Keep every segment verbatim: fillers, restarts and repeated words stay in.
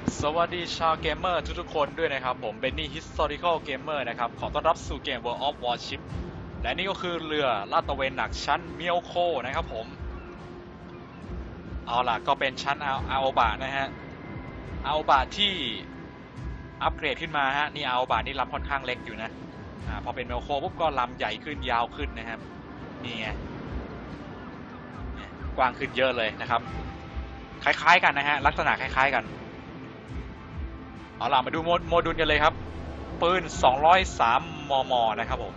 สวัสดีชาวเกมเมอร์ทุกๆคนด้วยนะครับผมเบนนี่ Historical Gamer นะครับขอต้อนรับสู่เกม World of Warship และนี่ก็คือเรือลาดตระเวนหนักชั้นเมียวโคนะครับผมเอาล่ะก็เป็นชั้นอาอาโอบะนะฮะอาโอบะที่อัปเกรดขึ้นมาฮะนี่อาโอบะนี่ลำค่อนข้างเล็กอยู่นะอ่าพอเป็นเมียวโคปุ๊บก็ลำใหญ่ขึ้นยาวขึ้นนะครับนี่ไงกว้างขึ้นเยอะเลยนะครับคล้ายๆกันนะฮะลักษณะคล้ายๆกันเอาล่ะมาดูโมโมดูลกันเลยครับปืนสองร้อยสามมมนะครับผม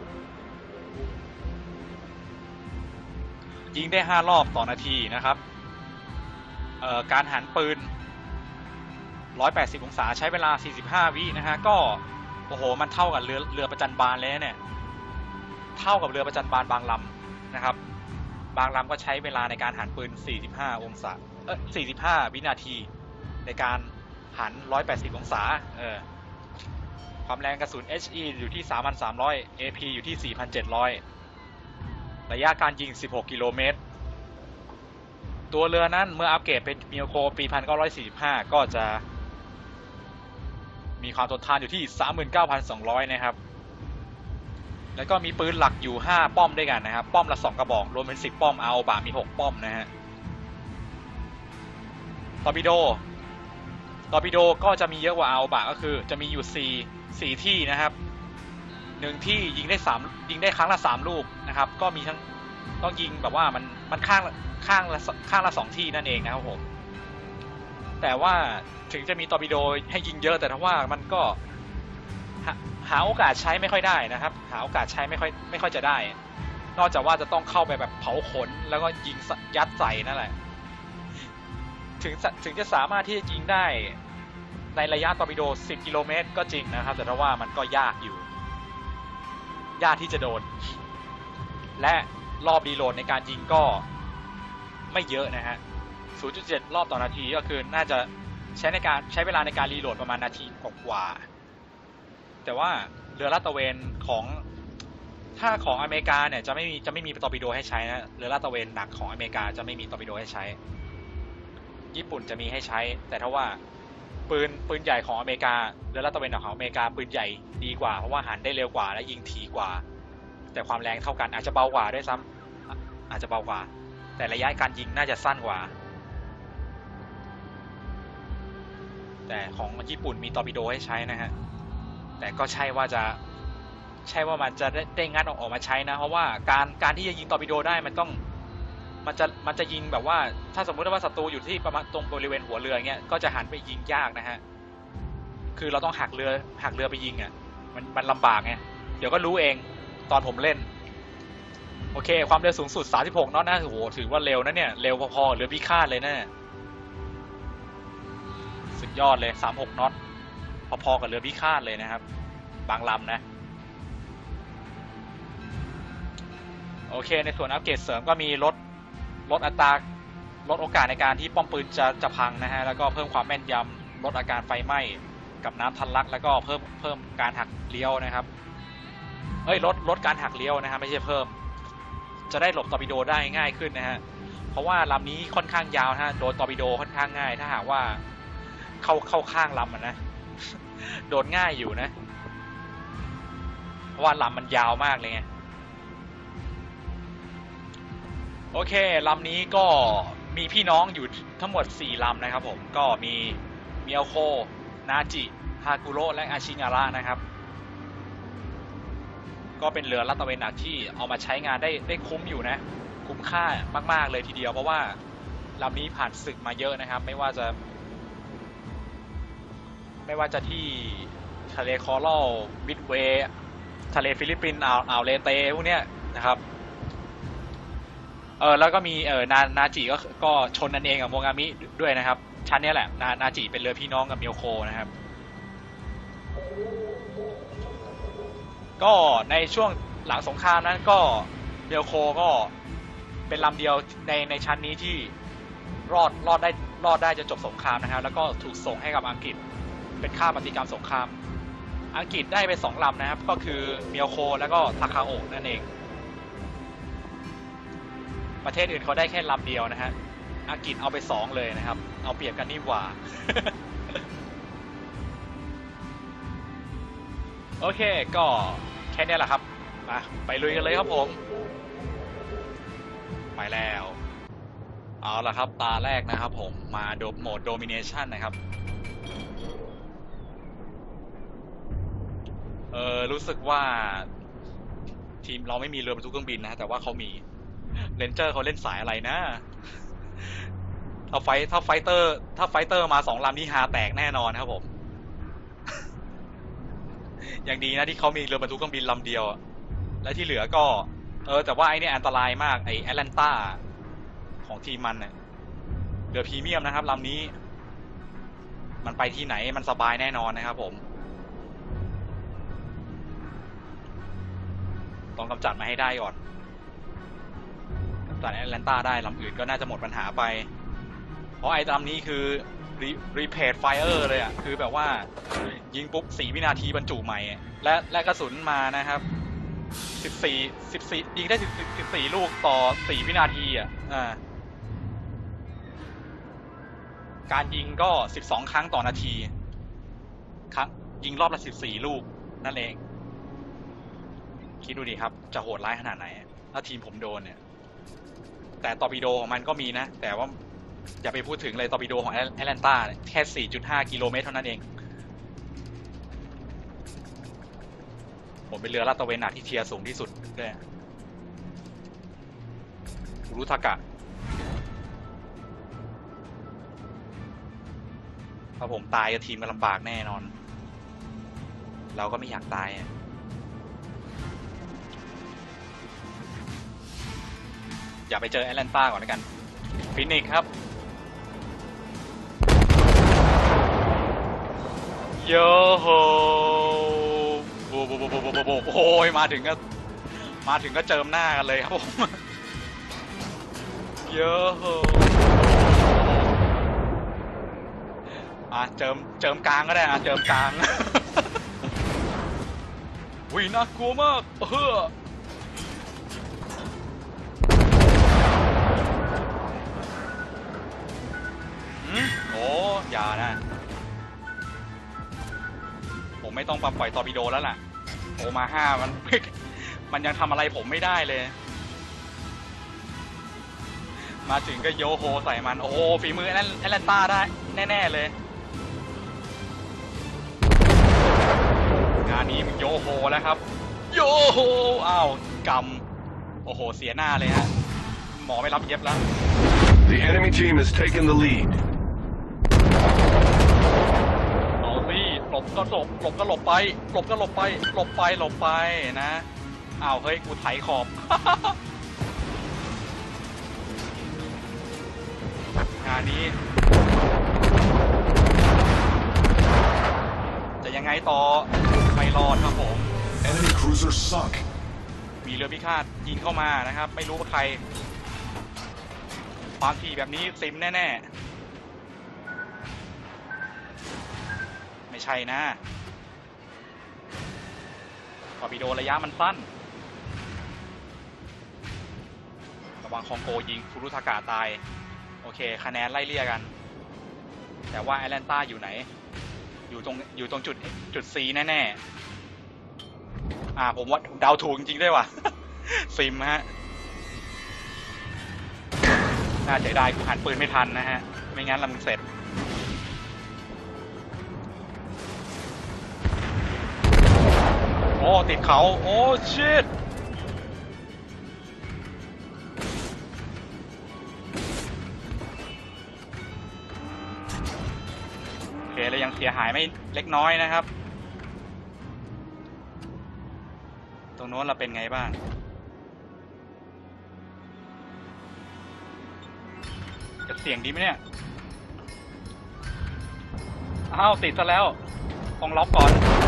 ยิงได้ห้ารอบต่อนาทีนะครับเอ่อการหันปืนหนึ่งร้อยแปดสิบองศาใช้เวลาสี่สิบห้าวินะฮะก็โอ้โหมันเท่ากับเรือเรือประจันบานเลยเนี่ยเท่ากับเรือประจันบานบางลำนะครับบางลำก็ใช้เวลาในการหันปืนสี่สิบห้าองศาเออสี่สิบห้าวินาทีในการหันหนึ่งร้อยแปดสิบองศาเออความแรงกระสุน เอช อี อยู่ที่ สามพันสามร้อย เอ พี อยู่ที่ สี่พันเจ็ดร้อย ระยะการยิง สิบหก กิโลเมตร ตัวเรือนั้นเมื่ออัปเกรดเป็นมิโอโคปี หนึ่งพันเก้าร้อยสี่สิบห้า ก็จะมีความทนทานอยู่ที่ สามหมื่นเก้าพันสองร้อย นะครับ แล้วก็มีปืนหลักอยู่ ห้า ป้อมด้วยกันนะครับ ป้อมละ สอง กระบอก รวมเป็น สิบ ป้อม อาโอบะมี หก ป้อมนะฮะ ตอร์ปิโด ตอร์ปิโดก็จะมีเยอะกว่าอาโอบะก็คือจะมีอยู่ 4 4 ที่นะครับหนึ่งที่ยิงได้3ยิงได้ครั้งละ สาม ลูกนะครับ ก็มีทั้งต้องยิงแบบว่ามันมันข้างข้างละข้างละสองที่นั่นเองนะครับผม แต่ว่าถึงจะมีตอร์ปิโดให้ยิงเยอะแต่ถ้าว่ามันก็หาหาโอกาสใช้ไม่ค่อยได้นะครับหาโอกาสใช้ไม่ค่อยไม่ค่อยจะได้นอกจากว่าจะต้องเข้าไปแบบเผาขนแล้วก็ยิงยัดใส่นั่นแหละถึงถึงจะสามารถที่จะยิงได้ในระยะตอร์ปิโดสิบกิโลเมตรก็จริงนะครับแต่ถ้าว่ามันก็ยากอยู่ยากที่จะโดนและรอบรีโหลดในการยิงก็ไม่เยอะนะฮะ ศูนย์จุดเจ็ด รอบต่อนาทีก็คือน่าจะใช้ในการใช้เวลาในการรีโหลดประมาณนาทีกว่าแต่ว่าเรือลาดตระเวนของถ้าของอเมริกาเนี่ยจะไม่มีจะไม่มีตอร์ปิโดให้ใช้นะเรือลาดตระเวนหนักของอเมริกาจะไม่มีตอร์ปิโดให้ใช้ญี่ปุ่นจะมีให้ใช้แต่ถ้าว่าปืนปืนใหญ่ของอเมริกาเรือลาดตระเวนของอเมริกาปืนใหญ่ดีกว่าเพราะว่าหันได้เร็วกว่าและยิงถี่กว่าแต่ความแรงเท่ากันอาจจะเบากว่าด้วยซ้ำอาจจะเบากว่าแต่ระยะการยิงน่าจะสั้นกว่าแต่ของญี่ปุ่นมีตอร์ปิโดให้ใช้นะฮะแต่ก็ใช่ว่าจะใช่ว่ามันจะได้งัดออกมาใช้นะเพราะว่าการการที่จะยิงตอร์ปิโดได้มันต้องมันจะมันจะยิงแบบว่าถ้าสมมติว่าศัตรูอยู่ที่ประมาณตรงบริเวณหัวเรือเงี้ยก็จะหันไปยิงยากนะฮะคือเราต้องหักเรือหักเรือไปยิงอ่ะมันมันลำบากไงเดี๋ยวก็รู้เองตอนผมเล่นโอเคความเร็วสูงสุดสามสิบหกน็อตนะโอ้โหถือว่าเร็วนะเนี่ยเร็วพอๆเรือพิฆาตเลยนะสุดยอดเลยสามสิบหกน็อตพอๆกับเรือพิฆาตเลยนะครับบางลำนะโอเคในส่วนอัปเกรดเสริมก็มีลดลดอัตราลดโอกาสในการที่ป้อมปืนจะจะพังนะฮะแล้วก็เพิ่มความแม่นยำลดอาการไฟไหม้กับน้ำทันลักแล้วก็เพิ่มเพิ่มการหักเลี้ยวนะครับเอ้ยลดลดการหักเลี้ยวนะฮะไม่ใช่เพิ่มจะได้หลบตอร์ปิโดได้ง่ายขึ้นนะฮะเพราะว่าลำนี้ค่อนข้างยาวนะฮะโดนตอร์ปิโดค่อนข้างง่ายถ้าหากว่าเข้าเข้าข้างลำมันนะโดนง่ายอยู่นะเพราะว่าลำมันยาวมากเลยไงโอเคลำนี้ก็มีพี่น้องอยู่ทั้งหมดสี่ลำนะครับผมก็มีเมียวโคนาจิฮากุโระและอาชิงาระนะครับก็เป็นเรือลาดตระเวนหนักที่เอามาใช้งานได้ได้คุ้มอยู่นะคุ้มค่ามากๆเลยทีเดียวเพราะว่าลำนี้ผ่านศึกมาเยอะนะครับไม่ว่าจะไม่ว่าจะที่ทะเลคอรัลมิดเวย์ทะเลฟิลิปปินส์อ่าวอ่าวเลเตพวกเนี้ยนะครับเออแล้วก็มีเออนานาจิก็ก็ชนนั่นเองกับโมงามิด้วยนะครับชั้นนี้แหละนานาจิเป็นเรือพี่น้องกับเมียวโคนะครับก็ในช่วงหลังสงครามนั้นก็เมียวโคก็เป็นลำเดียวในในชั้นนี้ที่รอดรอดได้รอดได้จนจบสงครามนะครับแล้วก็ถูกส่งให้กับอังกฤษเป็นค่าปฏิกรรมสงครามอังกฤษได้ไปสองลำนะครับก็คือเมียวโคแล้วก็ทาคาโอะนั่นเองประเทศอื่นเขาได้แค่ลำเดียวนะฮะอังกฤษเอาไปสองเลยนะครับเอาเปรียบกันนี่หว่าโอเคก็แค่นี้แหละครับมาไปลุยกันเลยครับผมไปแล้วเอาละครับตาแรกนะครับผมมาโดโหมดโดมิเนชันนะครับเออรู้สึกว่าทีมเราไม่มีเรือบรรทุกเครื่องบินนะแต่ว่าเขามีเรนเจอร์เขาเล่นสายอะไรนะถ้าไฟถ้าไฟเตอร์ถ้าไฟเตอร์มาสองลำนี่ฮาแตกแน่นอนครับผม อย่างดีนะที่เขามีเรือบรรทุกเครื่องบินลำเดียวและที่เหลือก็เออแต่ว่าไอ้นี่อันตรายมากไอ้แอตแลนตาของทีมมันเนี่ยเรือพรีเมียมนะครับลำนี้มันไปที่ไหนมันสบายแน่นอนนะครับผมต้องกำจัดมาให้ได้ก่อนกำจัดแอตแลนตาได้ลำอื่นก็น่าจะหมดปัญหาไปเพราะไอ้ลำนี้คือรีเพจไฟเออร์เลยอ่ะคือแบบว่ายิงปุ๊บสี่วินาทีบรรจุใหม่และและกระสุนมานะครับสิบสี่ สิบสี่ยิงได้สิบสี่ลูกต่อสี่วินาทีอ่ะอ่าการยิงก็สิบสองครั้งต่อนาทีครั้งยิงรอบละสิบสี่ลูกนั่นเองคิดดูดิครับจะโหดร้ายขนาดไหนถ้าทีมผมโดนเนี่ยแต่ตอร์ปิโดของมันก็มีนะแต่ว่าอย่าไปพูดถึงเลยตอร์ปิโดของแอตแลนตาแค่ สี่จุดห้า กิโลเมตรเท่านั้นเองผมเป็นเรือลาดตระเวนหนักที่เทียร์สูงที่สุดด้วยคุรุทากะถ้าผมตายกับทีมก็ลำบากแน่นอนเราก็ไม่อยากตายอย่าไปเจอแอตแลนตาก่อนแล้วกันฟินิกครับโยโฮโบโบโบโบโบโบโอ้ยมาถึงก็มาถึงก็เจิมหน้ากันเลยครับผมโยโฮอ่ะเจิมเจิมกลางก็ได้อ่ะเจิมกลางวิ่งน่ากลัวมากเฮ้อโอ้อย่านะผมไม่ต้องปล่อยตอร์ปิโดแล้วล่ะโอมาห้ามันมันยังทำอะไรผมไม่ได้เลยมาถึงก็โยโฮใส่มันโอ้ฝีมือแอตแลนตาได้แน่ๆเลยงานนี้มันโยโฮแล้วครับโยโฮอ้าวกำโอ้โหเสียหน้าเลยฮะหมอไม่รับเย็บแล้ว The enemy team has taken the lead หลบก็หลบหลบก็หลบไปหลบก็หลบไปหลบไปหลบไปนะอ้าวเฮ้ยกูไถขอบ งานนี้จะยังไงต่อไม่รอดครับผม Enemy cruiser sunk มีเรือพิฆาตยิงเข้ามานะครับไม่รู้ว่าใครความถี่แบบนี้ซิมแน่ๆไม่ใช่นะตอร์ปิโดระยะมันสั้นระวังคองโกยิงคุรุทากะตายโอเคคะแนนไล่เลี่ยกันแต่ว่าแอตแลนตาอยู่ไหนอยู่ตรงอยู่ตรงจุดจุด C แน่ๆอ่าผมว่าเดาถูกจริงๆด้วยว่ะ ซิมฮะน่าเสียดายกูหันปืนไม่ทันนะฮะไม่งั้นลำเสร็จโอ้ติดเขาโอ้ชิตโอเคแล้วยังเสียหายไม่เล็กน้อยนะครับตรงโน้นเราเป็นไงบ้างจะเสี่ยงดีไหมเนี่ยอ้าวติดซะแล้วต้องล็อกก่อน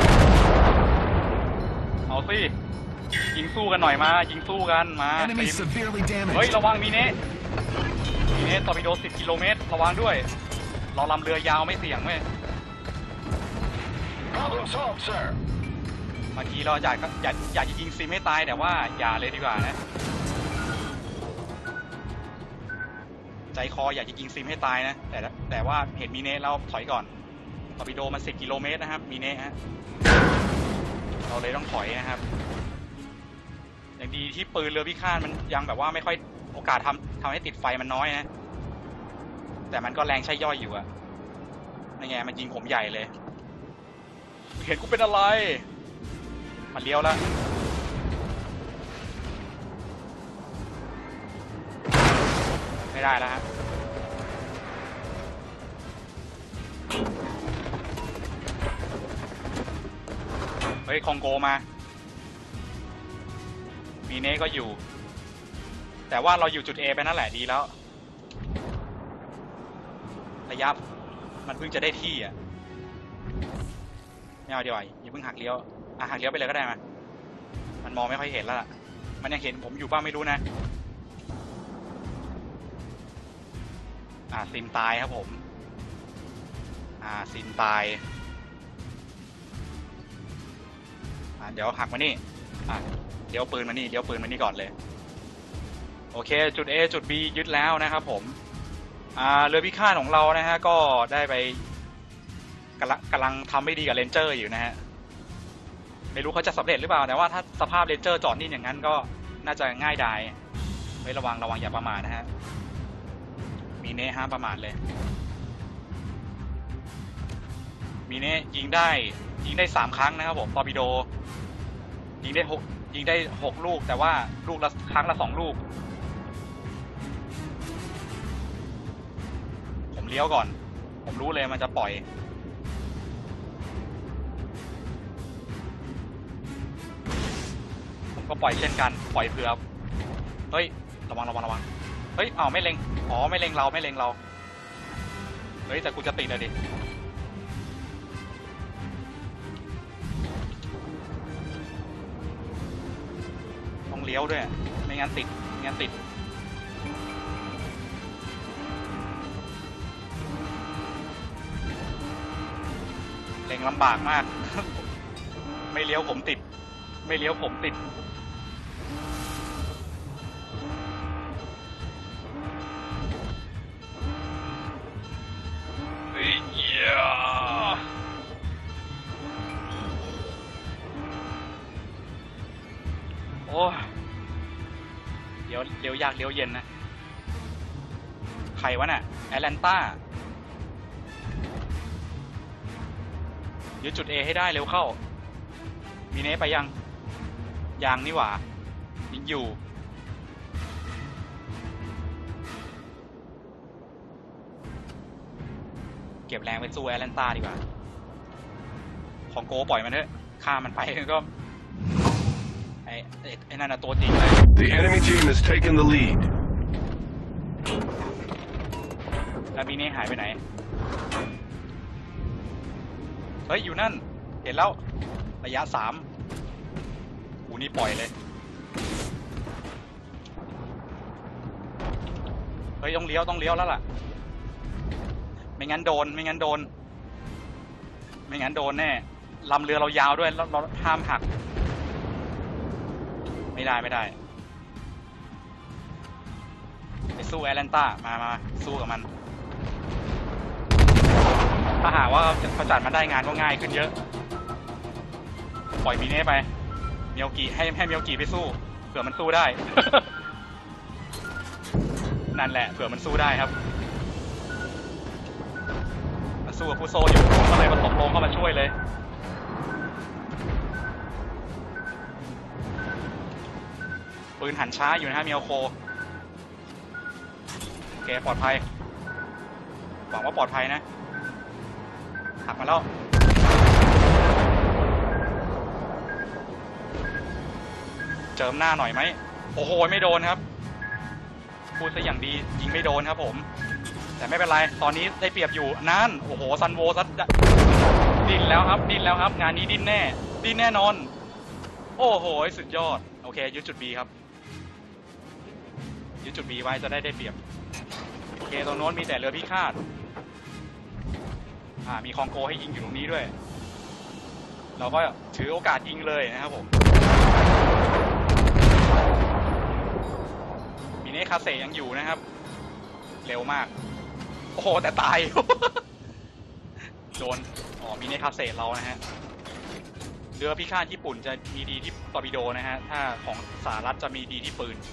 เอาสิยิงสู้กันหน่อยมายิงสู้กันมาเฮ้ยระวังมีเนะมีเนะตอร์ปิโดสิบกิโลเมตรระวังด้วยเราลำเรือยาวไม่เสี่ยงเว้ยบางทีเราอยากอยากอยากจะยิงซิมให้ตายแต่ว่าอย่าเลยดีกว่านะใจคออยากจะยิงซิมให้ตายนะแต่แต่ว่าเห็นมีเนะแล้วถอยก่อนตอร์ปิโดมันสิบกิโลเมตรนะครับมีเนะฮะเราเลยต้องถอยนะครับอย่างดีที่ปืนเรือพิฆาตมันยังแบบว่าไม่ค่อยโอกาสทำทำให้ติดไฟมันน้อยนะแต่มันก็แรงใช้ย่อยอยู่อะนี่ไงมันยิงผมใหญ่เลยเห็นกูเป็นอะไรมันเลี้ยวแล้วไม่ได้แล้วฮะเฮ้ยคองโกมามีเน่ก็อยู่แต่ว่าเราอยู่จุด A ไปนั่นแหละดีแล้วระยะมันเพิ่งจะได้ที่อ่ะไม่เอาดีกว่าอย่าเพิ่งหักเลี้ยวอ่ะหักเลี้ยวไปเลยก็ได้มามันมองไม่ค่อยเห็นแล้วล่ะมันยังเห็นผมอยู่บ้างไม่รู้นะอ่าซินตายครับผมอ่าซินตายอ่าเดี๋ยวหักมานี่อ่ะเดี๋ยวปืนมานี่เดี๋ยวปืนมานี่ก่อนเลยโอเคจุด A จุด B ยึดแล้วนะครับผมอ่าเรือพิฆาตของเรานะฮะก็ได้ไปกำลังกำลังทำไม่ดีกับเรนเจอร์อยู่นะฮะไม่รู้เขาจะสำเร็จหรือเปล่าแต่ว่าถ้าสภาพเรนเจอร์จอดนิ่งอย่างนั้นก็น่าจะง่ายดายไม่ระวังระวังอย่าประมาทนะฮะมีเน่ห้ามประมาทเลยมีเน่ยิงได้ยิงได้สามครั้งนะครับผมตอร์ปิโดยิงได้หกยิงได้หกลูกแต่ว่าลูกละครั้งละสองลูกผมเลี้ยวก่อนผมรู้เลยมันจะปล่อยผมก็ปล่อยเช่นกันปล่อยเผื่อเฮ้ยระวังระวังระวังเฮ้ยอ้าวไม่เล็งอ๋อไม่เล็งเราไม่เล็งเราเฮ้ยแต่กูจะติดเลยดิต้องเลี้ยวด้วยไม่งั้นติดไม่งั้นติดเล็งลำบากมาก ไม่เลี้ยวผมติดไม่เลี้ยวผมติดเฮ้ยโอ้เลี้ยวเลี้ยวยากเลี้ยวเย็นนะใครวะน่ะแอตแลนตายึดจุด A ให้ได้เร็วเข้ามีเนสไปยังยังนี่หว่ายังอยู่เก็บแรงไปสู้แอตแลนตาดีกว่าของโกปล่อยมันเถอะฆ่ามันไปก็ไอ้ไอ้นั่นน่ะตัวจริงเลย The enemy team has taken the lead. แล้วมีเนสหายไปไหนเฮ้ยอยู่นั่นเห็นแล้วระยะสามกูนี่ปล่อยเลยเฮ้ยต้องเลี้ยวต้องเลี้ยวแล้วล่ะไม่งั้นโดนไม่งั้นโดนไม่งั้นโดนแน่ลำเรือเรายาวด้วยเราเราห้ามหักไม่ได้ไม่ได้ไปสู้แอตแลนตามามาสู้กับมันถ้าหากว่าเขาจัดมาได้งานก็ง่ายขึ้นเยอะปล่อยมีเน่ไปเมียวกีให้ให้เมียวกีไปสู้เผื่อมันสู้ได้ นั่นแหละเผื่อมันสู้ได้ครับมันสู้กับผู้โซอยู่ก็เลยมาตบลงเข้ามาช่วยเลยปืนหันช้าอยู่นะฮะเมียวโคโอเคปลอดภัยหวังว่าปลอดภัยนะหักมาแล้วเจิมหน้าหน่อยไหมโอ้โหไม่โดนครับพูดซะอย่างดียิงไม่โดนครับผมแต่ไม่เป็นไรตอนนี้ได้เปรียบอยู่นั่นโอ้โหซันโวซัดดิ้นแล้วครับดิ้นแล้วครับงานนี้ดิ้นแน่ดิ้นแน่นอนโอ้โหสุดยอดโอเคยึดจุด B ครับยึดจุด B ไว้จะได้ได้เปรียบโอเคตรงโน้นมีแต่เรือพิฆาตอ่ามีคองโกให้ยิงอยู่ตรงนี้ด้วยเราก็ถือโอกาสยิงเลยนะครับผมมีเนคาเซยังอยู่นะครับเร็วมากโอ้โหแต่ตาย โดดนอ๋อมีในคาเซเรานะฮะเรือพิฆาตญี่ปุ่นจะมีดีที่ตอร์ปิโดนะฮะถ้าของสหรัฐจะมีดีที่ปืน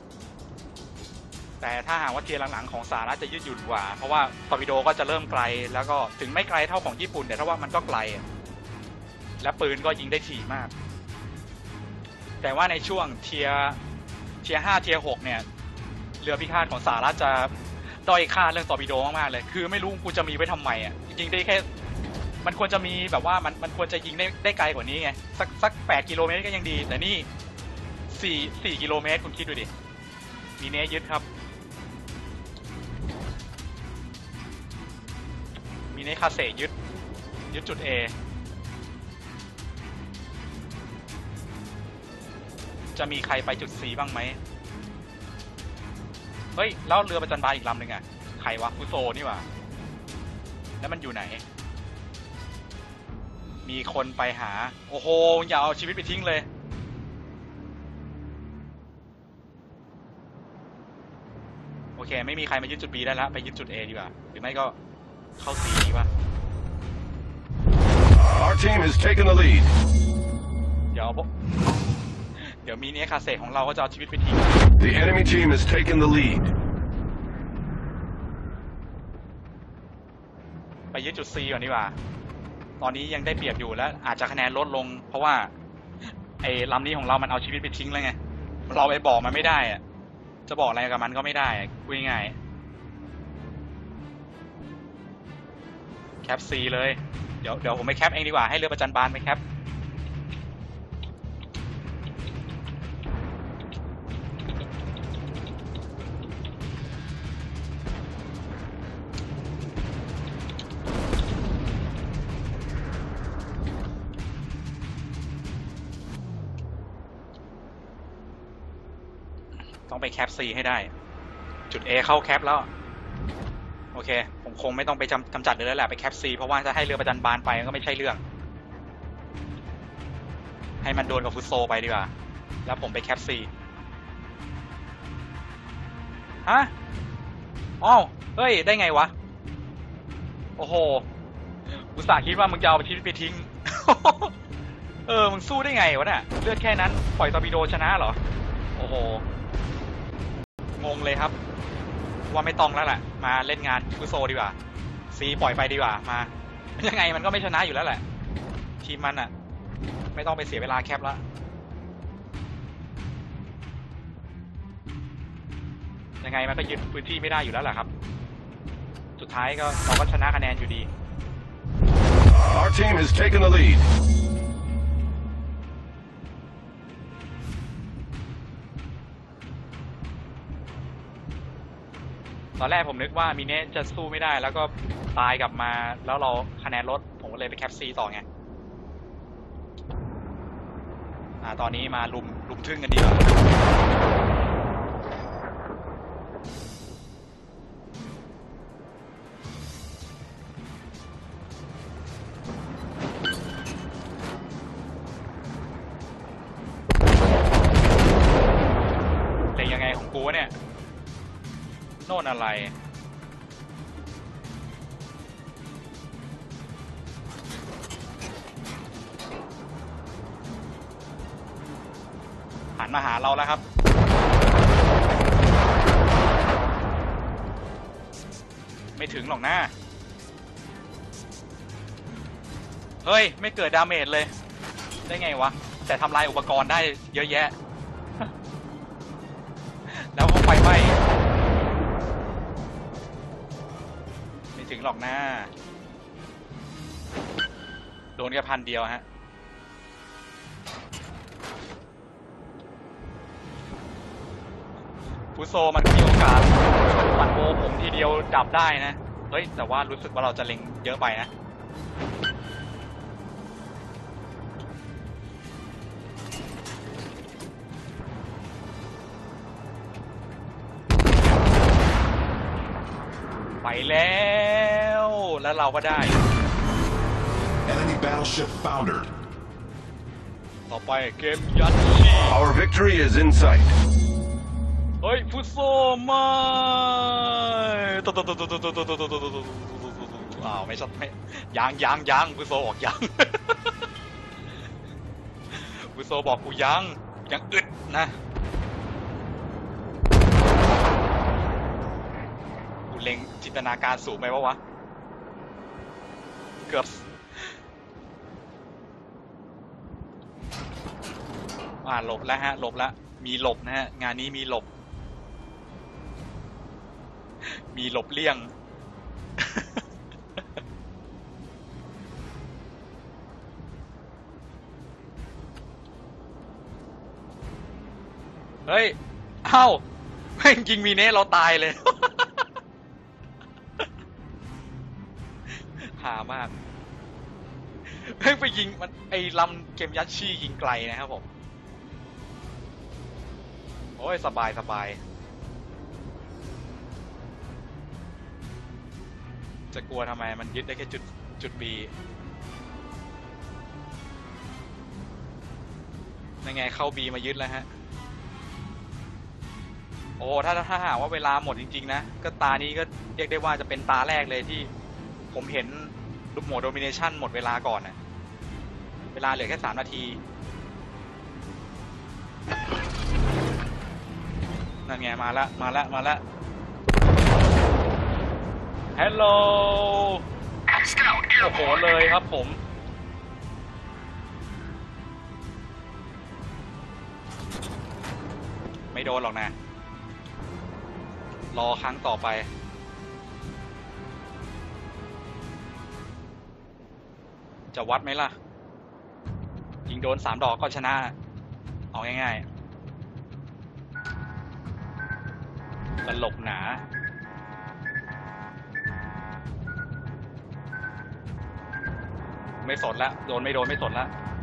แต่ถ้าหากว่าเทียร์หลังๆของสหรัฐจะยืดหยุ่นกว่าเพราะว่าตอร์ปิโดก็จะเริ่มไกลแล้วก็ถึงไม่ไกลเท่าของญี่ปุ่นแต่ถ้าว่ามันก็ไกลและปืนก็ยิงได้ถี่มากแต่ว่าในช่วงเทียร์เทียร์ห้าเทียร์หกเนี่ยเรือพิฆาตของสหรัฐจะด้อยค่าเรื่องตอร์ปิโดมากๆเลยคือไม่รู้กูจะมีไว้ทำไมอ่ะยิงได้แค่มันควรจะมีแบบว่ามันมันควรจะยิงได้ได้ไกลกว่านี้ไงสักสักแปดกิโลเมตรก็ยังดีแต่นี่สี่สี่กิโลเมตรคุณคิดดูดิมีเนยึดครับมีเนคาเซยึดยึดจุด A จะมีใครไปจุด C บ้างไหมเฮ้ยแล้วเรือประจันบานอีกลำหนึ่งอ่ะใครวะฟุโซนี่หว่าแล้วมันอยู่ไหนมีคนไปหาโอ้โหอย่าเอาชีวิตไปทิ้งเลยโอเคไม่มีใครมายึดจุด B ได้แล้วไปยึดจุด A ดีกว่าหรือไม่ก็เข้า C ดีกว่า Our team has taken the lead. เดี๋ยวเดี๋ยวมีเนี้ยคาเซของเราก็จะเอาชีวิตไปทิ้ง The enemy team has taken the lead. ไปยึดจุด C ก่อนดีกว่าตอนนี้ยังได้เปรียบอยู่แล้วอาจจะคะแนนลดลงเพราะว่าไอ้ลำนี้ของเรามันเอาชีวิตไปทิ้งแล้วไงเราไปบอกมันไม่ได้อะจะบอกอะไรกับมันก็ไม่ได้คุยง่ายแคป C เลยเดี๋ยวเดี๋ยวผมไปแคปเองดีกว่าให้เรือประจันบานไปแคปต้องไปแคป C ให้ได้จุด A เข้าแคปแล้วโอเคผมคงไม่ต้องไปกำจัดเลยแล้วแหละไปแคป C เพราะว่าจะให้เรือประจันบานไปก็ไม่ใช่เรื่องให้มันโดนกับฟุตโซไปดีกว่าแล้วผมไปแคป C ฮะอ้าวเฮ้ยได้ไงวะโอ้โหอุตส่าห์คิดว่ามึงจะเอาไปทิ้งไปทิ้ง เออมึงสู้ได้ไงวะเนี่ยเลือดแค่นั้นปล่อยตอร์ปิโดชนะเหรอโอ้โหงงเลยครับว่าไม่ต้องแล้วแหละมาเล่นงานฟุตโซดีกว่าซีปล่อยไปดีกว่ามายังไงมันก็ไม่ชนะอยู่แล้วแหละทีมมันอะไม่ต้องไปเสียเวลาแคปแล้วยังไงมันก็ยึดพื้นที่ไม่ได้อยู่แล้วแหละครับสุดท้ายก็เราก็ชนะคะแนนอยู่ดี Our team has taken the lead. ตอนแรกผมนึกว่ามิเนะจะสู้ไม่ได้แล้วก็ตายกลับมาแล้วเราคะแนนลดผมก็เลยไปแคปซีต่อไงอ่าตอนนี้มาลุมลุมทึ่งกันดีกว่าเล่นยังไงของกูเนี่ยโน่นอะไรหันมาหาเราแล้วครับไม่ถึงหรอกนะเฮ้ยไม่เกิดดาเมจเลยได้ไงวะแต่ทำลายอุปกรณ์ได้เยอะแยะ แล้วก็ไฟไหม้ถึงหรอกนะโดนแค่พันเดียวฮะฟุโซมันมีโอกาสมันโบผมทีเดียวดับได้นะเฮ้ยแต่ว่ารู้สึกว่าเราจะเล็งเยอะไปนะไปแล้วแล้วเราก็ได้ Enemy battleship foundered. ต่อไปเกมยัดชี Our victory is in sight. เฮ้ยฟุตโซมาอ้าวไม่ใช่ไม่ยางยางยางบุโซบอกยัง บุโซบอกกูยังยังอึดนะกูเล็งจินตนาการสูงไหมวะวะเกือบอ่าหลบแล้วฮะหลบแล้วมีหลบนะฮะงานนี้มีหลบมีหลบเลี่ยง เฮ้ยเอ้าแม่งยิงมีเน่เราตายเลย หามากเฮ้ยไปยิงมันไอ้ลำเกมยัดชี่ยิงไกลนะครับผมโอ้ยสบายสบายจะกลัวทำไมมันยึดได้แค่จุดจุด B ยังไงเข้า B มายึดแล้วฮะโอ้ถ้าถ้าหากว่าเวลาหมดจริงๆนะก็ตานี้ก็เรียกได้ว่าจะเป็นตาแรกเลยที่ผมเห็นลูกโหมดโดมิเนชันหมดเวลาก่อนนะเวลาเหลือแค่สามนาทีนั่นไงมาละมาละมาละฮัลโหลโอ้โหเลยครับผมไม่โดนหรอกนะรอครั้งต่อไปจะวัดไหมล่ะยิงโดนสามดอกก็ชนะเอาง่ายๆตลกหนาไม่สนละโดนไม่โดนไม่สนละ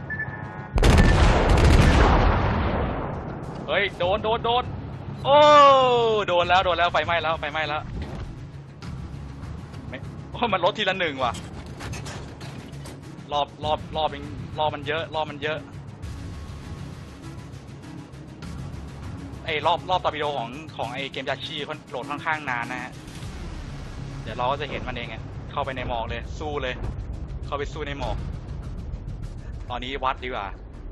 เฮ้ยโดนโดนโดนโอ้โดนแล้วโดนแล้วไฟไหม้แล้วไฟไหม้แล้วไม่โอ้มันลดทีละหนึ่งว่ะรอบรอบรอบมันรอบมันเยอะรอบมันเยอะไอ้รอบรอบตอร์ปิโดของของไอ้เกมยาชีโหลดค่อนข้างนานนะฮะเดี๋ยวเราก็จะเห็นมันเองอ่ะเข้าไปในหมอกเลยสู้เลยเข้าไปสู้ในหมอกตอนนี้วัดดีกว่า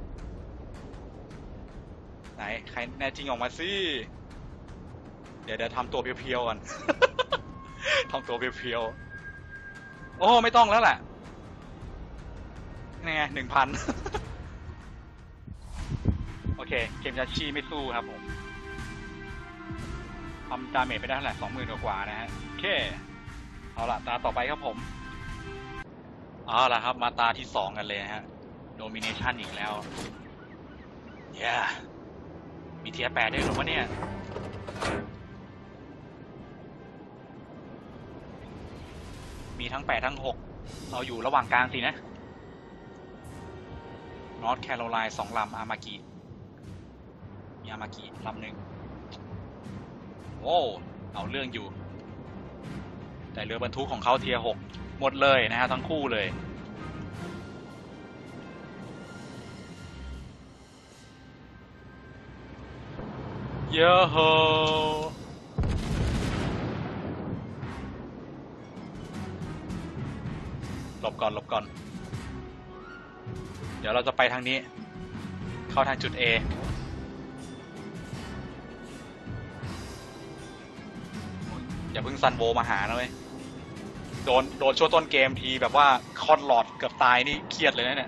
ไหนใครแน่จริงออกมาสิเดี๋ยวเดี๋ยวทำตัวเพียวๆก่อน ทำตัวเพียวๆโอ้ไม่ต้องแล้วแหละนี่ไงหนึ่งพัน โอเคเกมยาชีไม่สู้ครับผมทำดาเมจไปได้เท่าไหร่สองหมื่นกว่านะฮะโอเคเอาล่ะตาต่อไปครับผมเอาล่ะครับมาตาที่สองกันเลยฮะโดมิเนชันอีกแล้วเย้ yeah. มีเทียร์แปดด้วยหรือวะเนี่ยมีทั้งแปดทั้งหกเราอยู่ระหว่างกลางสินะนอร์ทแคโรไลน์สองลำอามากิมีอามากิลำหนึ่งโอ้เอาเรื่องอยู่แต่เรือบรรทุกของเขาเทียร์หกหมดเลยนะฮะทั้งคู่เลยเยอะโฮหลบก่อนหลบก่อนเดี๋ยวเราจะไปทางนี้เข้าทางจุด A อย่าเพิ่งซันโวมาหานะเว้ยโดนโดนช่วงต้นเกมทีแบบว่าคอนหลอดเกือบตายนี่เครียดเลยนะเนี่ย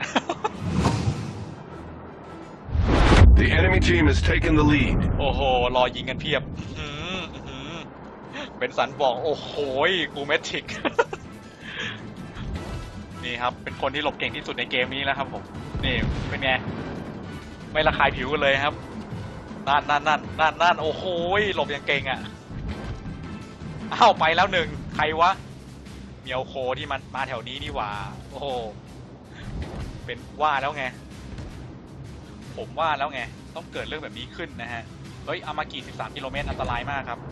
The enemy team has taken the lead. โอ้โหรอยิงกันเพียบเป็นสันบอกโอ้โหกูเมทิก นี่ครับเป็นคนที่หลบเก่งที่สุดในเกมนี้แล้วครับผมนี่เป็นไงไม่ระคายผิวกันเลยครับนั่นนั่นนั่นนั่นนั่นโอ้โหหลบอย่างเก่งอ่ะอ้าวไปแล้วหนึ่งใครวะเมียวโคที่มันมาแถวนี้นี่หว่าโอ้โหเป็นว่าแล้วไงผมว่าแล้วไงต้องเกิดเรื่องแบบนี้ขึ้นนะฮะเฮ้ยอามากิสิบสามกิโลเมตรอันตรายมากครับ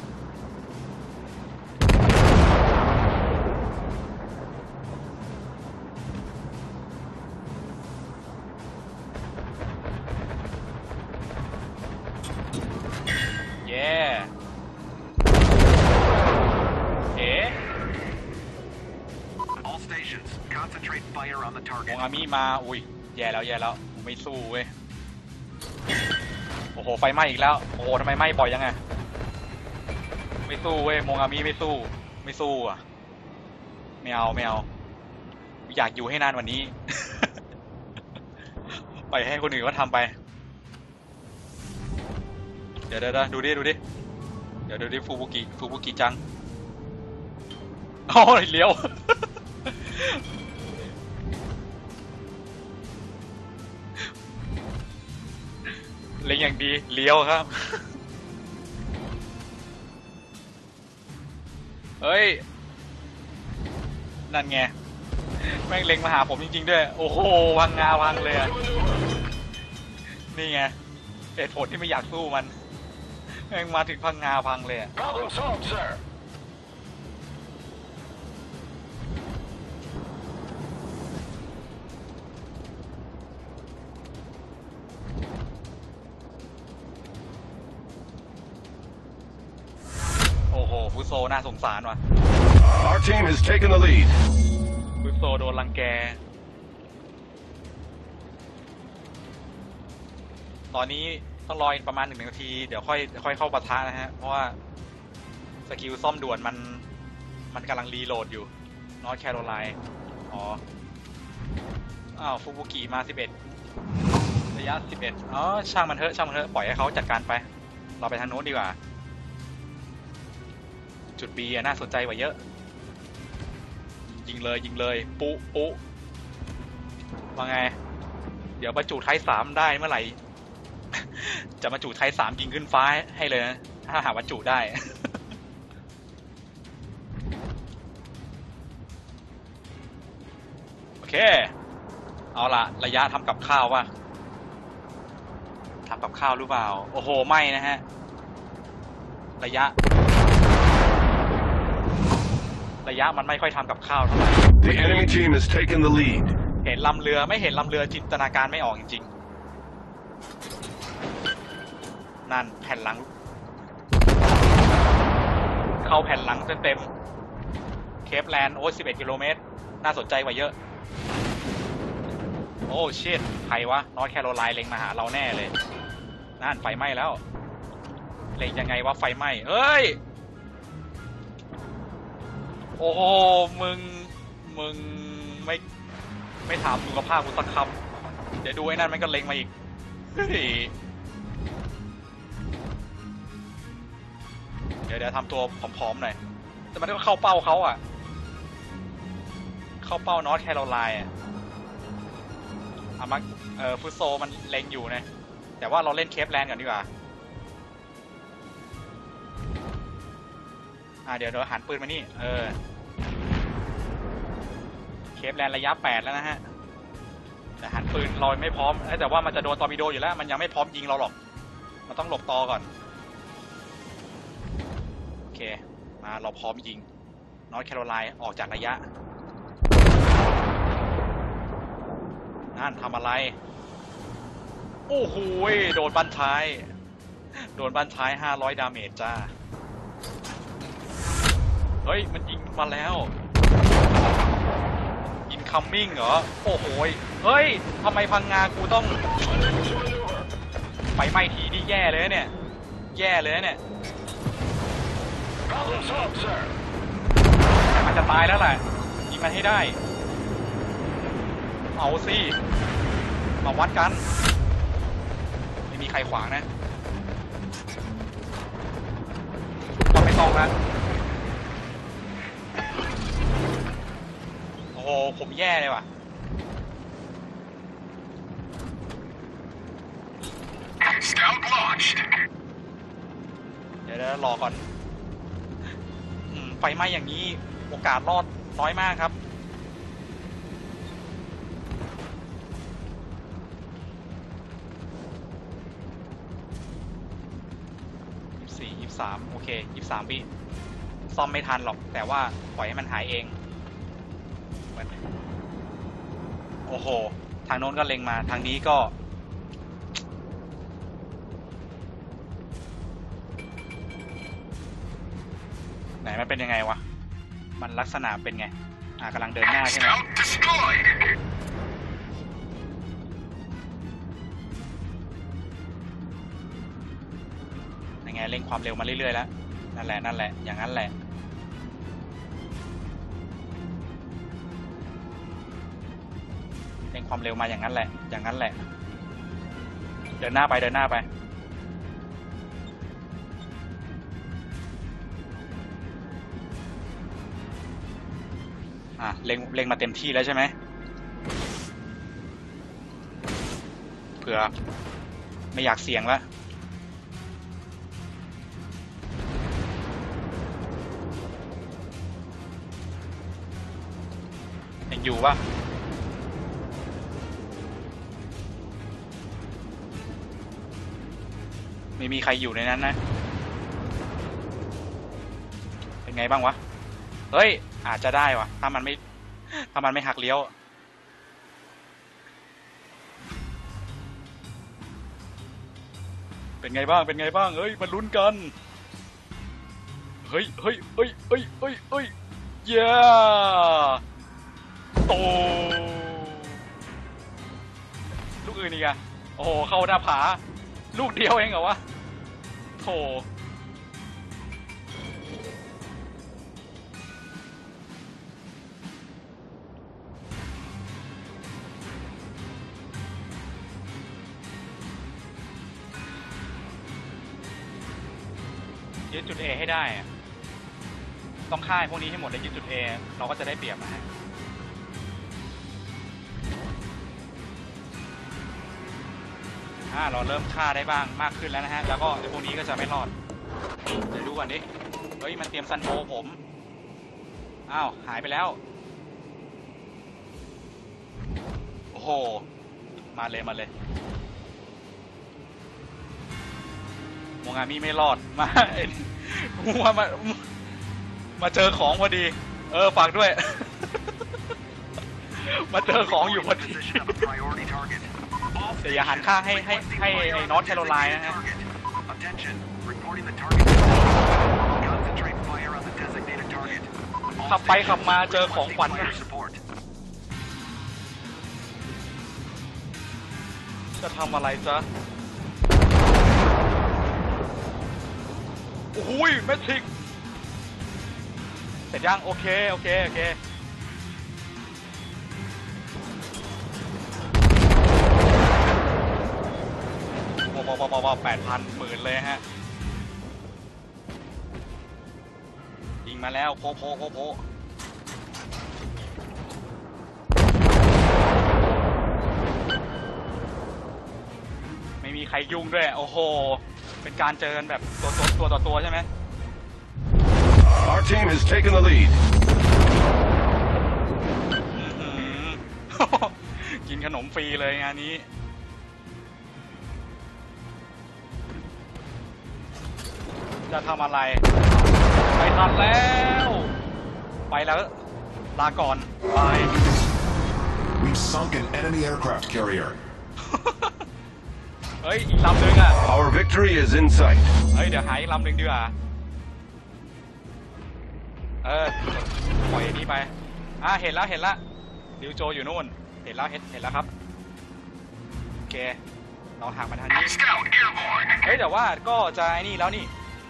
เย้เอ๋ stations. Concentrate fire on the ว target. งอามิมาอุ้ยแย่แล้วแย่แล้วไม่สู้เว้ยโอ้โหไฟไหม้อีกแล้วโอ้โหทำไมไหม้บ่อยยังไงไม่สู้เว้ยมงอามิไม่สู้ไม่สู้อ่ะไม่เอาไม่เอาอยากอยู่ให้นานกว่านี้ ปล่อยให้คนอื่นก็ทำไปเดี๋ยวเดี๋ยวดูดิดูดิเดี๋ยวดูดิฟูบุกิฟูบุกิจังโอ้ยเลี้ยว เล็งอย่างดีเลี้ยวครับ เฮ้ยนั่นไงแม่งเล็งมาหาผมจริงๆด้วยโอ้โหพังงาพังเลยอะนี่ไงเหตุผลที่ไม่อยากสู้มันแม่งมาถึงพังงาพังเลยอะ Problem solved, sir. โอ้โหฟุโซน่าสงสารว่ะ Our team has taken the lead. ฟุโซโดนรังแกตอนนี้ต้องรออีกประมาณหนึ่งนาทีเดี๋ยวค่อยค่อยเข้าปะทะนะฮะเพราะว่าสกิลซ่อมด่วนมันมันกำลังรีโหลดอยู่นอร์ทแคโรไลน์อ๋ออ้าวฟูบุกิมาสิบเอ็ดระยะสิบเอ็ดอ๋อช่างมันเถอะช่างมันเถอะปล่อยให้เขาจัดการไปเราไปทางโน้นดีกว่าจุด B น่าสนใจกว่าเยอะยิงเลยยิงเลยปุ๊ปุ๊ว่าไงเดี๋ยวบรรจุไทป์สามได้เมื่อไหร่ จะบรรจุไทป์สามยิงขึ้นฟ้าให้เลยนะถ้าหาบรรจุได้ โอเคเอาละระยะทำกับข้าวว่ะทำกับข้าวหรือเปล่าโอ้โหไม่นะฮะระยะระยะมันไม่ค่อยทำกับข้าวเท่าไหร่ The enemy team has taken the lead. เห็นลำเรือไม่เห็นลำเรือจินตนาการไม่ออกจริงๆนั่นแผ่นหลังเข้าแผ่นหลังเต็มๆเคปแลนด์โอ้สิบเอ็ดกิโลเมตรน่าสนใจกว่าเยอะโอ้ชิตใครวะนอร์ทแคโรไลน์เล็งมาหาเราแน่เลยนั่นไฟไหม้แล้วเล็งยังไงวะไฟไหม้เฮ้ยโอ้โหมึงมึงไม่ไม่ถามสุขภาพกูสักคำเดี๋ยวดูไอ้นั่นมันก็เล็งมาอีกเฮ้ยเดี๋ยวเดี๋ยวทำตัวผอมๆหน่อยแต่มันก็เข้าเป้าเขาอ่ะเข้าเป้านอร์ทแคโรไลน์อ่ะอามักเอ่อฟุตโซมันเล็งอยู่นะแต่ว่าเราเล่นเคปแลนด์ก่อนดีกว่าอ่าเดี๋ยวเดี๋ยวหันปืนมานี่เออเคปแลนด์ระยะแปดแล้วนะฮะแต่หันปืนลอยไม่พร้อมแต่ว่ามันจะโดนตอร์ปิโดอยู่แล้วมันยังไม่พร้อมยิงเราหรอกมันต้องหลบตอก่อนโอเคมาเราพร้อมยิงนอร์ทแคโรไลน์ออกจากระยะนั่นทำอะไรโอ้โหโดนบั้นท้ายโดนบั้นท้ายห้าร้อยดาเมจจ้าเฮ้ยมันยิงมาแล้วอินคัมมิ่งเหรอโอ้โหเฮ้ยทำไมพังงากูต้องไฟไหม้ทีนี่แย่เลยเนี่ยแย่เลยเนี่ย Problem solved, sir. มันจะตายแล้วแหละยิงมันให้ได้เอาสิมาวัดกันไม่มีใครขวางนะก็ไม่ต้องนะโอ้โหผมแย่เลยว่ะ Scout launched. เดี๋ยวรอก่อนอืมไฟไหม้อย่างนี้โอกาสรอดน้อยมากครับยี่สิบสี่ ยี่สิบสามโอเคยี่สิบสามวิซ่อมไม่ทันหรอกแต่ว่าปล่อยให้มันหายเองโอ้โหทางโน้นก็เล็งมาทางนี้ก็ไหนมันเป็นยังไงวะมันลักษณะเป็นไงอ่ากำลังเดินหน้าใช่ไหม Scout destroyed. ยังไงเร่งความเร็วมาเรื่อยๆแล้วนั่นแหละนั่นแหละอย่างนั้นแหละเร่งความเร็วมาอย่างนั้นแหละอย่างนั้นแหละเดินหน้าไปเดินหน้าไปอ่ะเล็งเล็งมาเต็มที่แล้วใช่ไหมเผื่อไม่อยากเสี่ยงแล้วยังอยู่ปะไม่มีใครอยู่ในนั้นนะเป็นไงบ้างวะเฮ้ยอาจจะได้วะถ้ามันไม่ถ้ามันไม่หักเลี้ยวเป็นไงบ้างเป็นไงบ้างเฮ้ยมันลุ้นกันเฮ้ยเฮ้ยเฮ้ยเฮ้ยเฮ้ยเฮ้ยเย้โตลูกอื่นอีกอะโอ้โหเข้าหน้าผาลูกเดียวเองเหรอวะโถยึดจุด A ให้ได้อะต้องฆ่าพวกนี้ให้หมดเลยยึดจุด A เราก็จะได้เปรียบนะฮะอ่าเราเริ่มฆ่าได้บ้างมากขึ้นแล้วนะฮะแล้วก็ไอ้พวกนี้ก็จะไม่รอดเดี๋ยวดูก่อนดิเฮ้ยมันเตรียมซันโบผมอ้าวหายไปแล้วโอ้โหมาเลยมาเลยโมงามิไม่รอดมามามามาเจอของพอดีเออฝากด้วย มาเจอของอยู่พอดีแต่อย่าหันข้างให้ให้ให้ไอ้นอตแคโรไลน์นะฮะขับไปขับมาเจอของขวัญนะจะทำอะไรจ๊ะโอ้ยแมทริกเสร็จยังโอเคโอเคโอเคว้าวว้าวว้าวแปดพันหมื่นเลยฮะยิงมาแล้วโพโพโพโพไม่มีใครยุ่งด้วยโอ้โหเป็นการเจอกันแบบตัวตัวตัวต่อตัวใช่ไหม Our team has taken the lead. กินขนมฟรีเลยงานนี้จะทำอะไรไปทันแล้วไปแล้วลาก่อนบาย We've sunk an enemy aircraft carrier. เฮ้ยอีกลำหนึ่งอ่ะ Our victory is in sight. เฮ้ยเดี๋ยวหาอีกลำหนึ่งดีกว่าเออปล่อยอันนี้ไปอ่ะเห็นแล้วเห็นแล้วดิวโจอยู่นู่นเห็นแล้วเห็นเห็นแล้วครับโอเคเราห่างมาทางนี้เฮ้ยแต่ว่าก็จะไอ้นี่แล้วนี่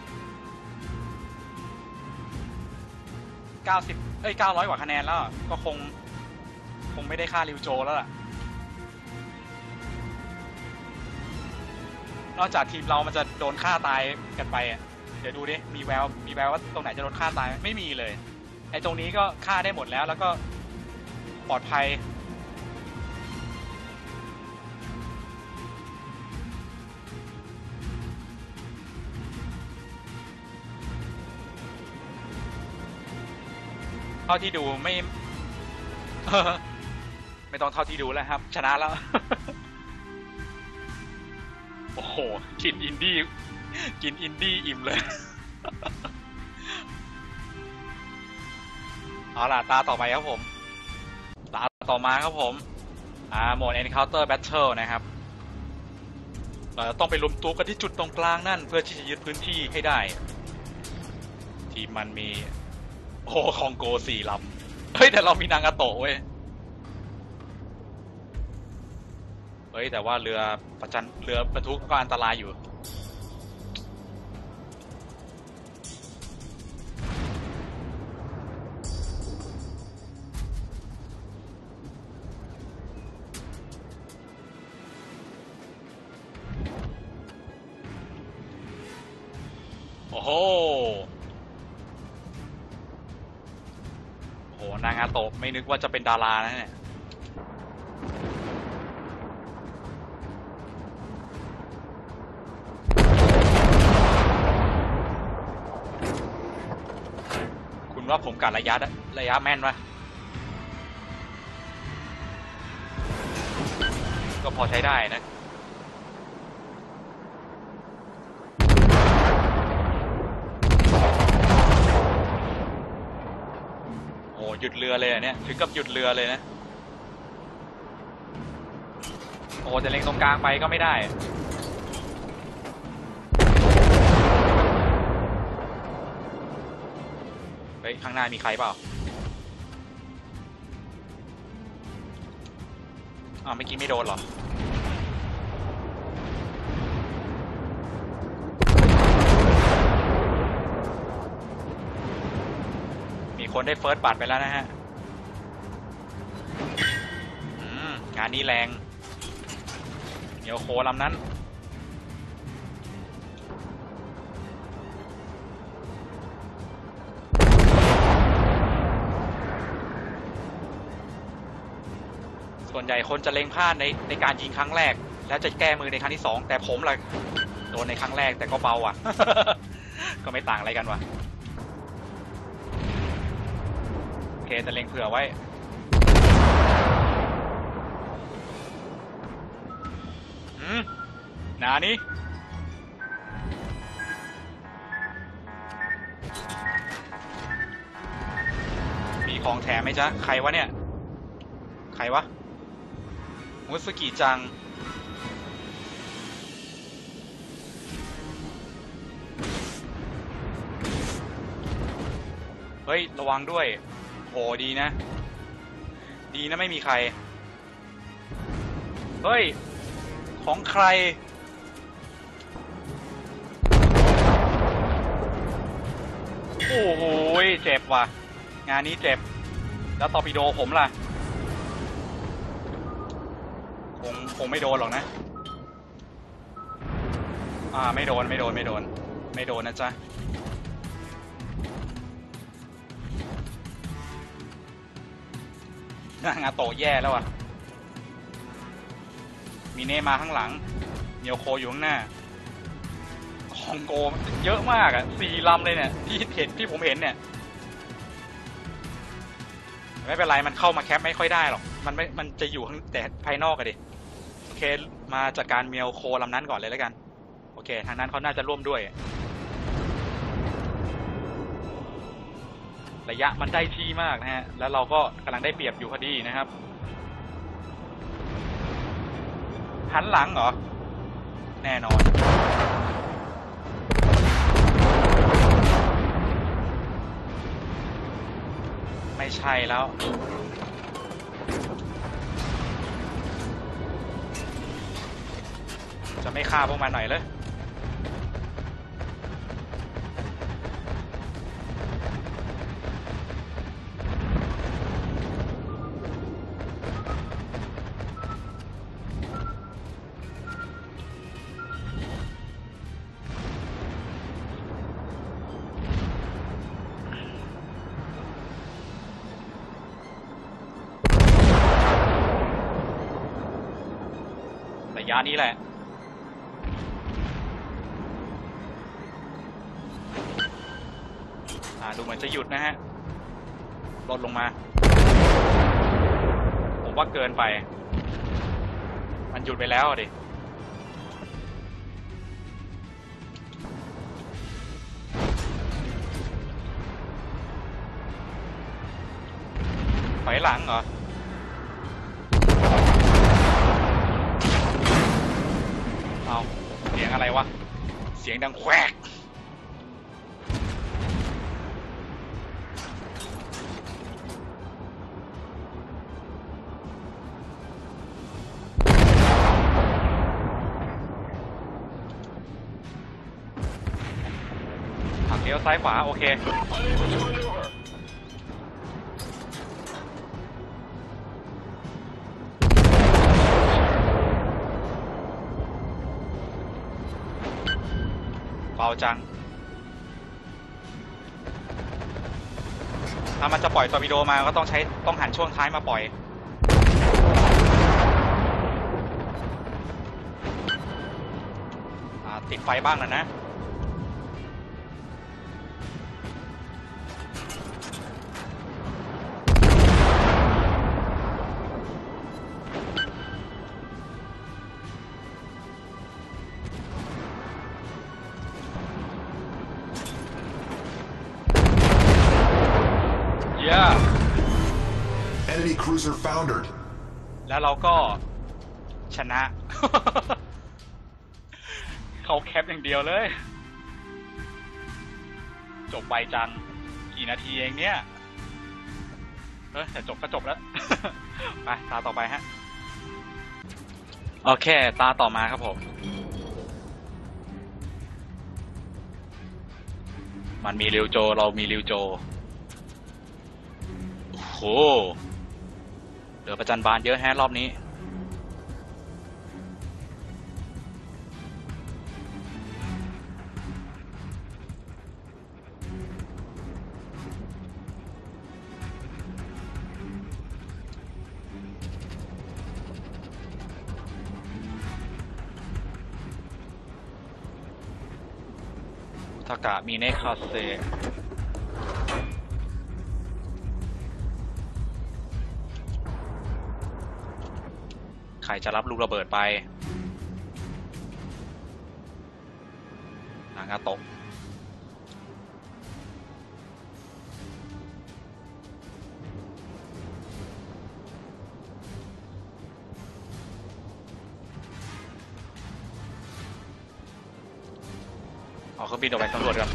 เก้าสิบเอ้ยเก้าร้อยกว่าคะแนนแล้วก็คงคงไม่ได้ฆ่าริวโจแล้วล่ะนอกจากทีมเรามันจะโดนฆ่าตายกันไปอ่ะเดี๋ยวดูดิมีแววมีแววว่าตรงไหนจะโดนฆ่าตายไม่มีเลยไอ้ตรงนี้ก็ฆ่าได้หมดแล้วแล้วก็ปลอดภัยเท่าที่ดูไม่ ไม่ต้องเท่าที่ดูแล้วครับชนะแล้ว โอ้โหกินอินดี้กินอินดี้อิ่มเลย เอาล่ะตาต่อไปครับผมตาต่อมาครับผมอ่าโหมด Encounter Battle นะครับเราต้องไปรวมตัวกันที่จุดตรงกลางนั่นเพื่อที่จะยึดพื้นที่ให้ได้ทีมมันมีโอ้คองโกสี่ลเฮ้ยแต่เรามีนางาโตะเว้ยเฮ้ยแต่ว่าเรือประจันเรือบรรทุกก็อันตรายอยู่โอ้โหโอ้โหนางาโตะไม่นึกว่าจะเป็นดารานะเนี่ยคุณว่าผมกัดระยะระยะแม่นปะก็พอใช้ได้นะหยุดเรือเลยอ่ะเนี่ยถึงกับหยุดเรือเลยนะโอ้จะเล็งตรงกลางไปก็ไม่ได้เฮ้ยข้างหน้ามีใครเปล่าอ้าวเมื่อกี้ไม่โดนหรอคนได้เฟิร์สบัตรไปแล้วนะฮะงานนี้แรงเหนียวโคลำนั้นส่วนใหญ่คนจะเล็งพลาดในในการยิงครั้งแรกแล้วจะแก้มือในครั้งที่สองแต่ผมล่ะโดนในครั้งแรกแต่ก็เบาอ่ะ ก็ไม่ต่างอะไรกันว่ะโอเคแต่เล็งเผื่อไว้อืมนานี่มีของแถมไหมจ๊ะใครวะเนี่ยใครวะมุสกิจังเฮ้ยระวังด้วยโอ้ดีนะดีนะไม่มีใครเฮ้ยของใครโอ้โหเจ็บว่ะงานนี้เจ็บแล้วตอร์ปิโดผมล่ะคงคงไม่โดนหรอกนะอ่าไม่โดนไม่โดนไม่โดนไม่โดนนะจ๊ะนางาโตะแย่แล้วอ่ะมีเนมาข้างหลังเนียวโคอยู่ข้างหน้าคองโกเยอะมากอ่ะสี่ลำเลยเนี่ยที่เห็นที่ผมเห็นเนี่ยไม่เป็นไรมันเข้ามาแคปไม่ค่อยได้หรอกมันไม่มันจะอยู่ข้างแต่ภายนอกอะดิโอเคมาจัดการเมียวโคลำนั้นก่อนเลยแล้วกันโอเคทางนั้นเขาน่าจะร่วมด้วยระยะมันได้ที่มากนะฮะแล้วเราก็กำลังได้เปรียบอยู่พอดีนะครับหันหลังเหรอแน่นอนไม่ใช่แล้วจะไม่ฆ่าพวกมันหน่อยเลยระยะนี้แหละอ่าดูเหมือนจะหยุดนะฮะลดลงมาผมว่าเกินไปมันหยุดไปแล้วดิถอยหลังเหรอเอาเสียงอะไรวะเสียงดังแควกลี้ยวซ้ายขวาโอเคเบาจังถ้ามันจะปล่อยตอร์ปิโดมาก็ต้องใช้ต้องหันช่วงท้ายมาปล่อยติดไฟบ้างนะนะเย้ Enemy cruiser foundered. แล้วเราก็ชนะ เขาแคปอย่างเดียวเลยจบไปจังกี่นาทีเองเนี่ยเออแต่จบก็จบแล้ว ไปตาต่อไปฮะโอเคตาต่อมาครับผมมันมีริวโจเรามีริวโจโอ้โหเหลือประจันบานเยอะแฮะรอบนี้ทากะมีเนคาเซใครจะรับลูกระเบิดไปนางาโตะเอาเครื่องบินออกไปสำรวจกัน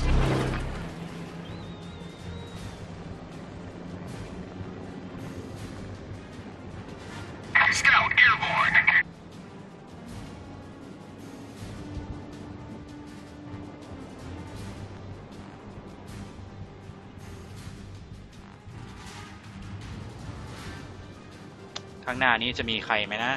ข้างหน้านี้จะมีใครไหมนะ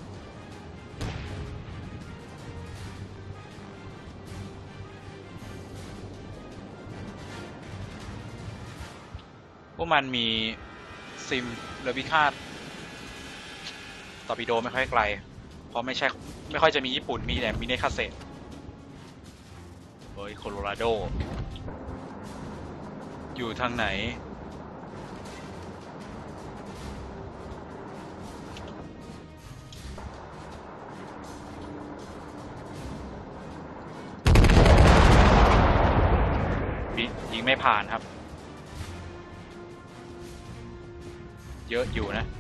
พวกมันมีซิมเรือพิฆาตตอร์ปิโดไม่ค่อยไกลเพราะไม่ใช่ไม่ค่อยจะมีญี่ปุ่นมีแต่มิเนคาเซเฮ้ยโคโลราโดอยู่ทางไหนยิงไม่ผ่านครับเยอะอยู่นะ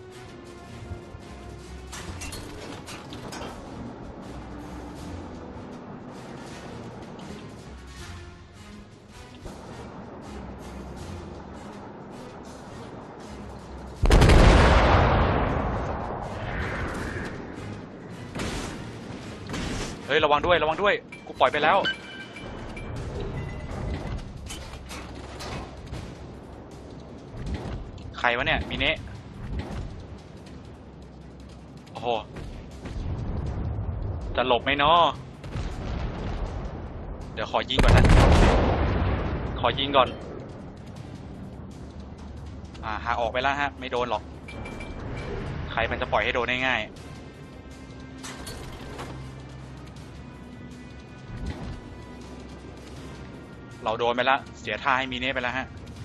เฮ้ยระวังด้วยระวังด้วยกูปล่อยไปแล้วใครวะเนี่ยมิเนะโอ้โหจะหลบไหมเนาะเดี๋ยวขอยิงก่อนนะขอยิงก่อนอ่าหาออกไปแล้วฮะไม่โดนหรอกใครมันจะปล่อยให้โดนง่ายๆเราโดนไปแล้วเสียท่าให้มิเนะไปแล้วฮะ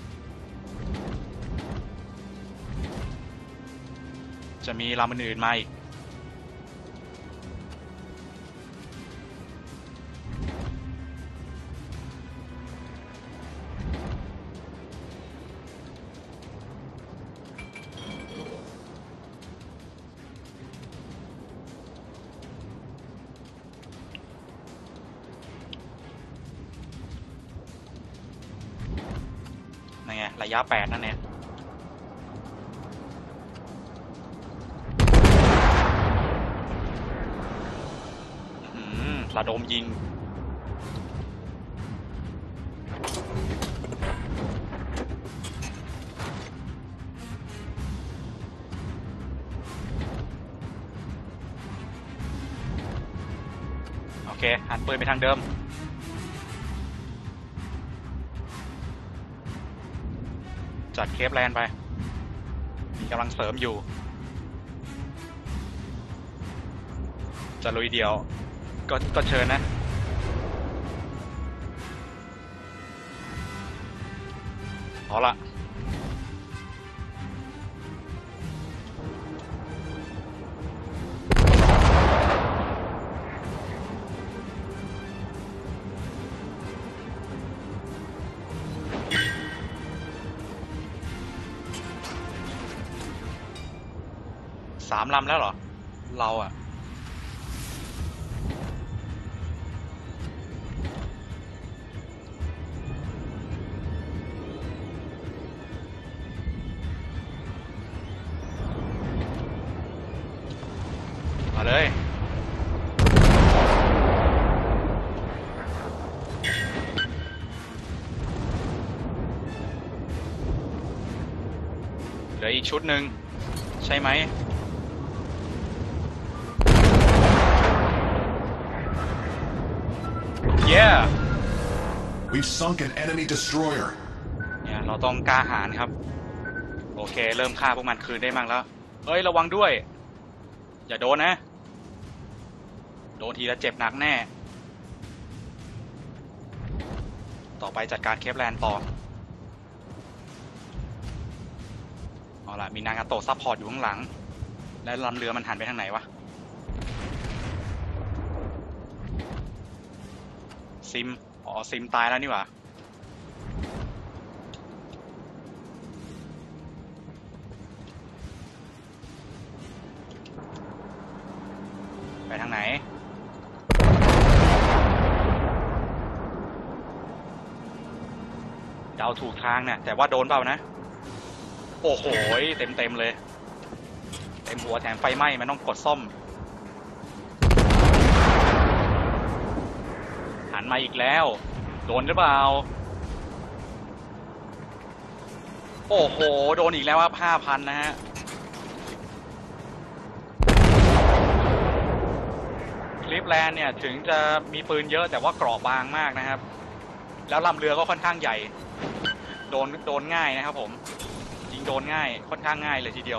จะมีลำอื่นๆมาอีกนั่นไงระยะแปดนั่นเนี่ยระดมยิงเคหันปืนไปทางเดิมจัดเคปแลนด์ไปมีกำลังเสริมอยู่จะลุยเดียวก็ก็เชิญนะเอาละสามลำแล้วเหรอเราอะมาเลยเหลืออีกชุดหนึ่งใช่ไหมYeah We've sunk an enemy destroyer. เนี่ยเราต้องกล้าหาญครับโอเคเริ่มฆ่าพวกมันคืนได้มั่งแล้วเฮ้ยระวังด้วยอย่าโดนนะโดนทีละเจ็บหนักแน่ต่อไปจัดการเคปแลนด์ต่อเอาล่ะมีนางาโตะซัพพอร์ตอยู่ข้างหลังและลำเรือมันหันไปทางไหนวะซิมอ๋อซิมตายแล้วนี่หว่าไปทางไหนเดาถูกทางเนี่ยแต่ว่าโดนเปล่านะโอ้โหเต็มเต็มเลยเต็มหัวแถมไฟไหม้มันต้องกดซ่อมหันมาอีกแล้วโดนหรือเปล่าโอ้โหโดนอีกแล้วครับ ห้าพัน นะฮะคลิปแลนด์เนี่ยถึงจะมีปืนเยอะแต่ว่าเกราะบางมากนะครับแล้วลำเรือก็ค่อนข้างใหญ่โดนโดนง่ายนะครับผมยิงโดนง่ายค่อนข้างง่ายเลยทีเดียว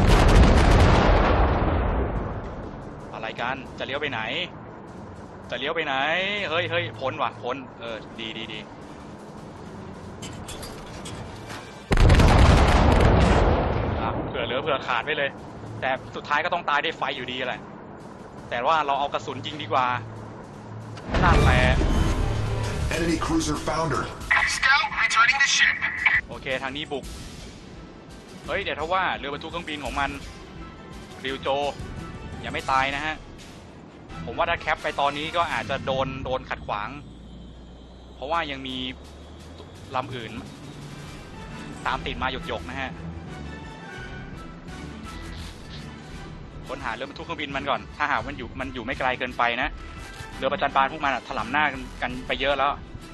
อะไรกันจะเลี้ยวไปไหนจะเลี้ยวไปไหนเฮ้ยเฮ้ยพ้นว่ะพ้นเออดีดีดีเผื่อเหลือเผื่อขาดไปเลยแต่สุดท้ายก็ต้องตายด้วยไฟอยู่ดีแหละแต่ว่าเราเอากระสุนยิงดีกว่านั่นแหละ Enemy cruiser founder. Scout, returning the ship. โอเคทางนี้บุกเฮ้ยเดี๋ยวถ้าว่าเรือบรรทุกเครื่องบินของมันริวโจยังไม่ตายนะฮะผมว่าถ้าแคปไปตอนนี้ก็อาจจะโดนโดนขัดขวางเพราะว่ายังมีลำอื่นตามติดมาหยกๆนะฮะค้นหาเรือบรรทุกเครื่องบินมันก่อนถ้าหากมันอยู่มันอยู่ไม่ไกลเกินไปนะเรือประจันบานพวกมันถล่มหน้ากันไปเยอะแล้ว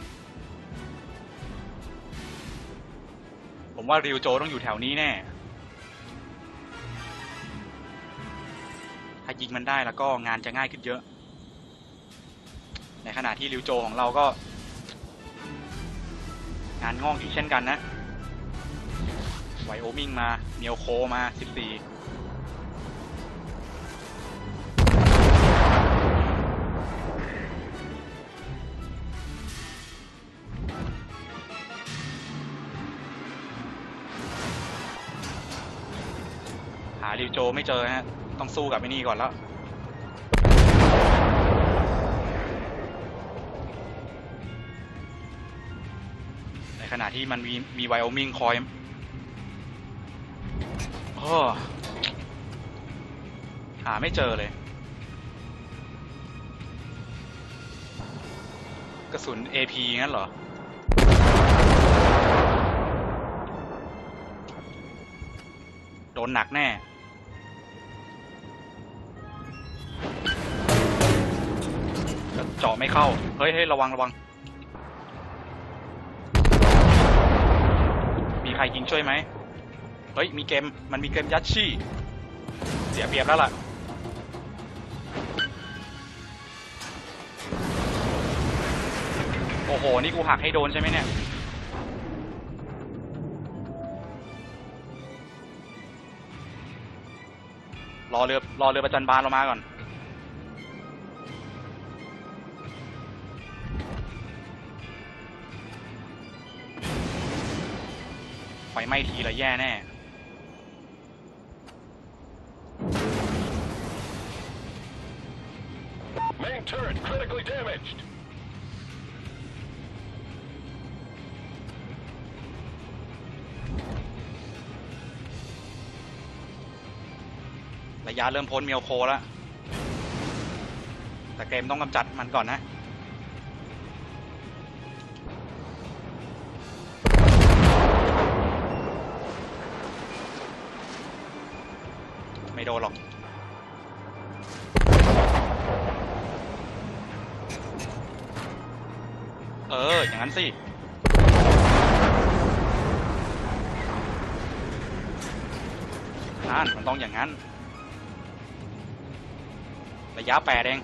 ผมว่าริวโจต้องอยู่แถวนี้แน่ถ้ายิงมันได้แล้วก็งานจะง่ายขึ้นเยอะในขณะที่ริวโจของเราก็งานงอกอีกเช่นกันนะไวโอมิงมาเนียวโคมาสิบสี่หาริวโจไม่เจอฮะต้องสู้กับไอ้นี่ก่อนแล้วในขณะที่มันมีมีไวโอมิงคอยโอ้หาไม่เจอเลยกระสุน เอ พี งั้นเหรอโดนหนักแน่เจาะไม่เข้าเฮ้ยเฮ้ยระวังระวังมีใครยิงช่วยไหมเฮ้ยมีเกมมันมีเกมยัดชี่เสียเปรียบแล้วล่ะโอ้โหนี่กูหักให้โดนใช่ไหมเนี่ยรอเรือรอเรือประจันบานเรามาก่อนไฟไหม้ทีละแย่แน่ Main turret critically damaged. ระยะเริ่มพ้นเมียวโคแล้วแต่เกมต้องกำจัดมันก่อนนะไม่โดนหรอกเอออย่างนั้นสินั่นมันต้องอย่างนั้นระยะแปดเอง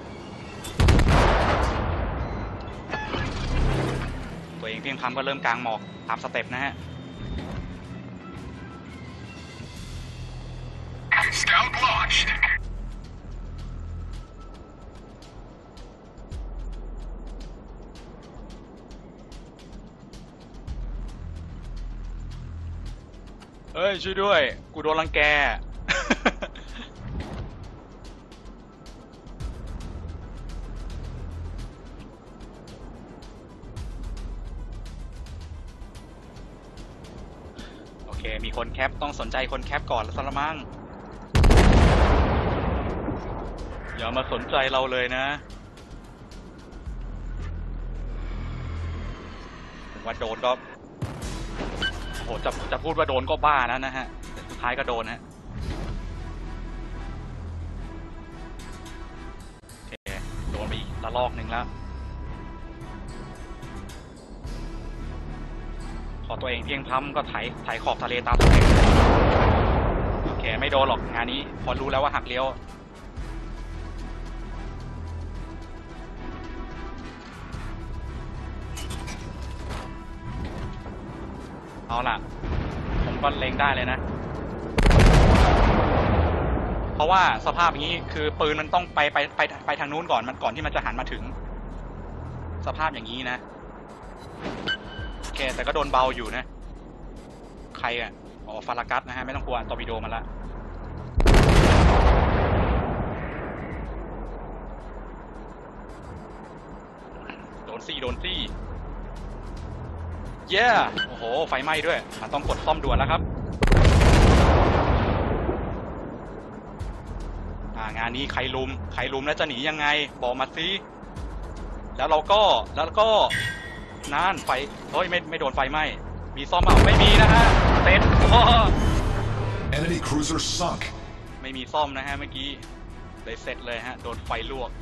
ตัวเองเพียงพำก็เริ่มกลางหมอกตามสเต็ปนะฮะ Scout launched. เอ้ยช่วยด้วยกูโดนรังแก โอเคมีคนแคปต้องสนใจคนแคปก่อนแล้วสละมั้งอย่ามาสนใจเราเลยนะว่าโดนก็โหจะจะพูดว่าโดนก็บ้าแล้วนะฮะแต่สุดท้ายก็โดนฮะโอเคโดนไปอีกละลอกหนึ่งแล้วพอตัวเองเพียงพล้ำก็ไถไถขอบทะเลตามสเต็ปโอเคไม่โดนหรอกงานนี้พอรู้แล้วว่าหักเลี้ยวเอาล่ะผมก็เล็งได้เลยนะเพราะว่าสภาพอย่างนี้คือปืนมันต้องไปไปไปไปทางนู้นก่อนมันก่อนที่มันจะหันมาถึงสภาพอย่างนี้นะโอเคแต่ก็โดนเบาอยู่นะใครอ่ะอ๋อฟารากัสนะฮะไม่ต้องกลัวตอร์ปิโดมันละโดนซี่โดนซี่เย้ yeah! โอ้โหไฟไหม้ด้วยมันต้องกดซ่อมด่วนแล้วครับอ่างานนี้ใครลุมใครลุมแล้วจะหนียังไงบอกมาสิแล้วเราก็แล้วก็นั่นไฟเฮ้ยไม่ไม่โดนไฟไหม้มีซ่อมเปล่าไม่มีนะฮะเต็ม Enemy cruiser sunk. ไม่มีซ่อมนะฮะเมื่อกี้เลยเสร็จเลยฮะโดนไฟลวก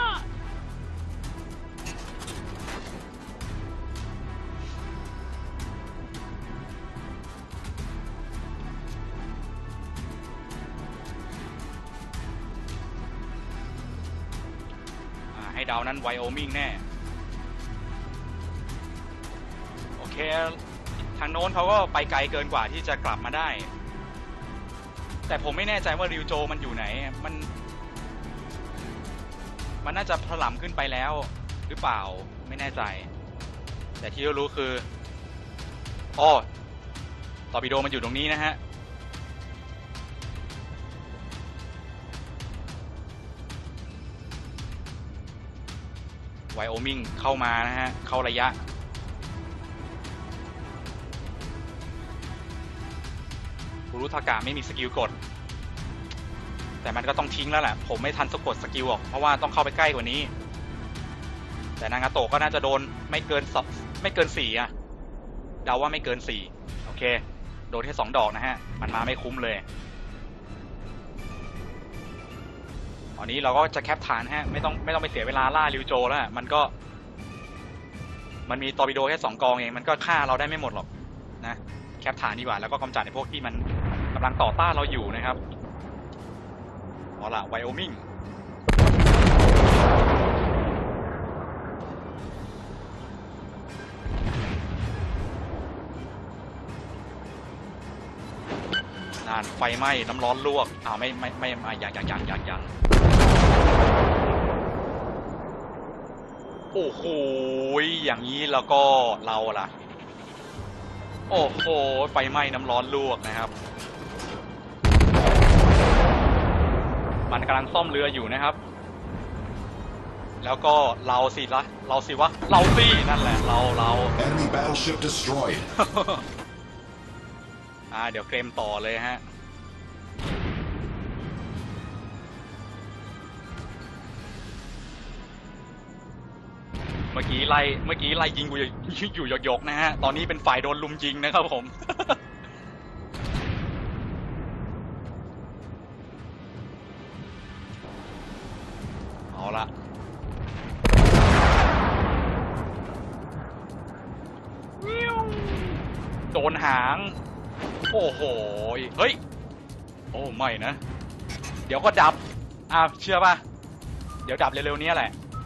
ให้ดาวนั้นไวโอมิงแน่โอเคทางโน้นเขาก็ไปไกลเกินกว่าที่จะกลับมาได้แต่ผมไม่แน่ใจว่าริวโจมันอยู่ไหนมันมันน่าจะถล่มขึ้นไปแล้วหรือเปล่าไม่แน่ใจแต่ที่รู้คืออ๋อตอร์ปิโดมันอยู่ตรงนี้นะฮะไวโอมิงเข้ามานะฮะเข้าระยะคุรุทากะไม่มีสกิลกดแต่มันก็ต้องทิ้งแล้วแหละผมไม่ทันสกดสกิลหรอกเพราะว่าต้องเข้าไปใกล้กว่านี้แต่นางาโตะก็น่าจะโดนไม่เกินสองไม่เกินสี่อะเดาว่าไม่เกินสี่โอเคโดนแค่สองดอกนะฮะมันมาไม่คุ้มเลยตอนนี้เราก็จะแคปฐานฮะไม่ต้องไม่ต้องไปเสียเวลาล่าริวโจแล้วมันก็มันมีตอร์ปิโดแค่สองกองเองมันก็ฆ่าเราได้ไม่หมดหรอกนะแคปฐานดีกว่าแล้วก็กำจัดในพวกที่มันกำลังต่อต้านเราอยู่นะครับเอาล่ะไวโอมิงนานไฟไหม้น้ำร้อนลวกอ้าวไม่ไม่ไม่ไม่ยังยังยังยังยังโอ้โหอย่างนี้แล้วก็เราล่ะโอ้โหไฟไหม้น้ำร้อนลวกนะครับมันกำลังซ่อมเรืออยู่นะครับแล้วก็เราสิละเราสิวะเราสินั่นแหละเราเรา Enemy battleship destroyed. อ่าเดี๋ยวเกมต่อเลยฮะเมื่อกี้ไล่เมื่อกี้ไล่ยิงกูอยู่หยกๆนะฮะตอนนี้เป็นฝ่ายโดนลุมยิงนะครับผม เอาละโดนหางโอ้โหเฮ้ยโอ้ไม่นะเดี๋ยวก็ดับอ่ะเชื่อป่ะเดี๋ยวดับเร็วๆนี้แหละ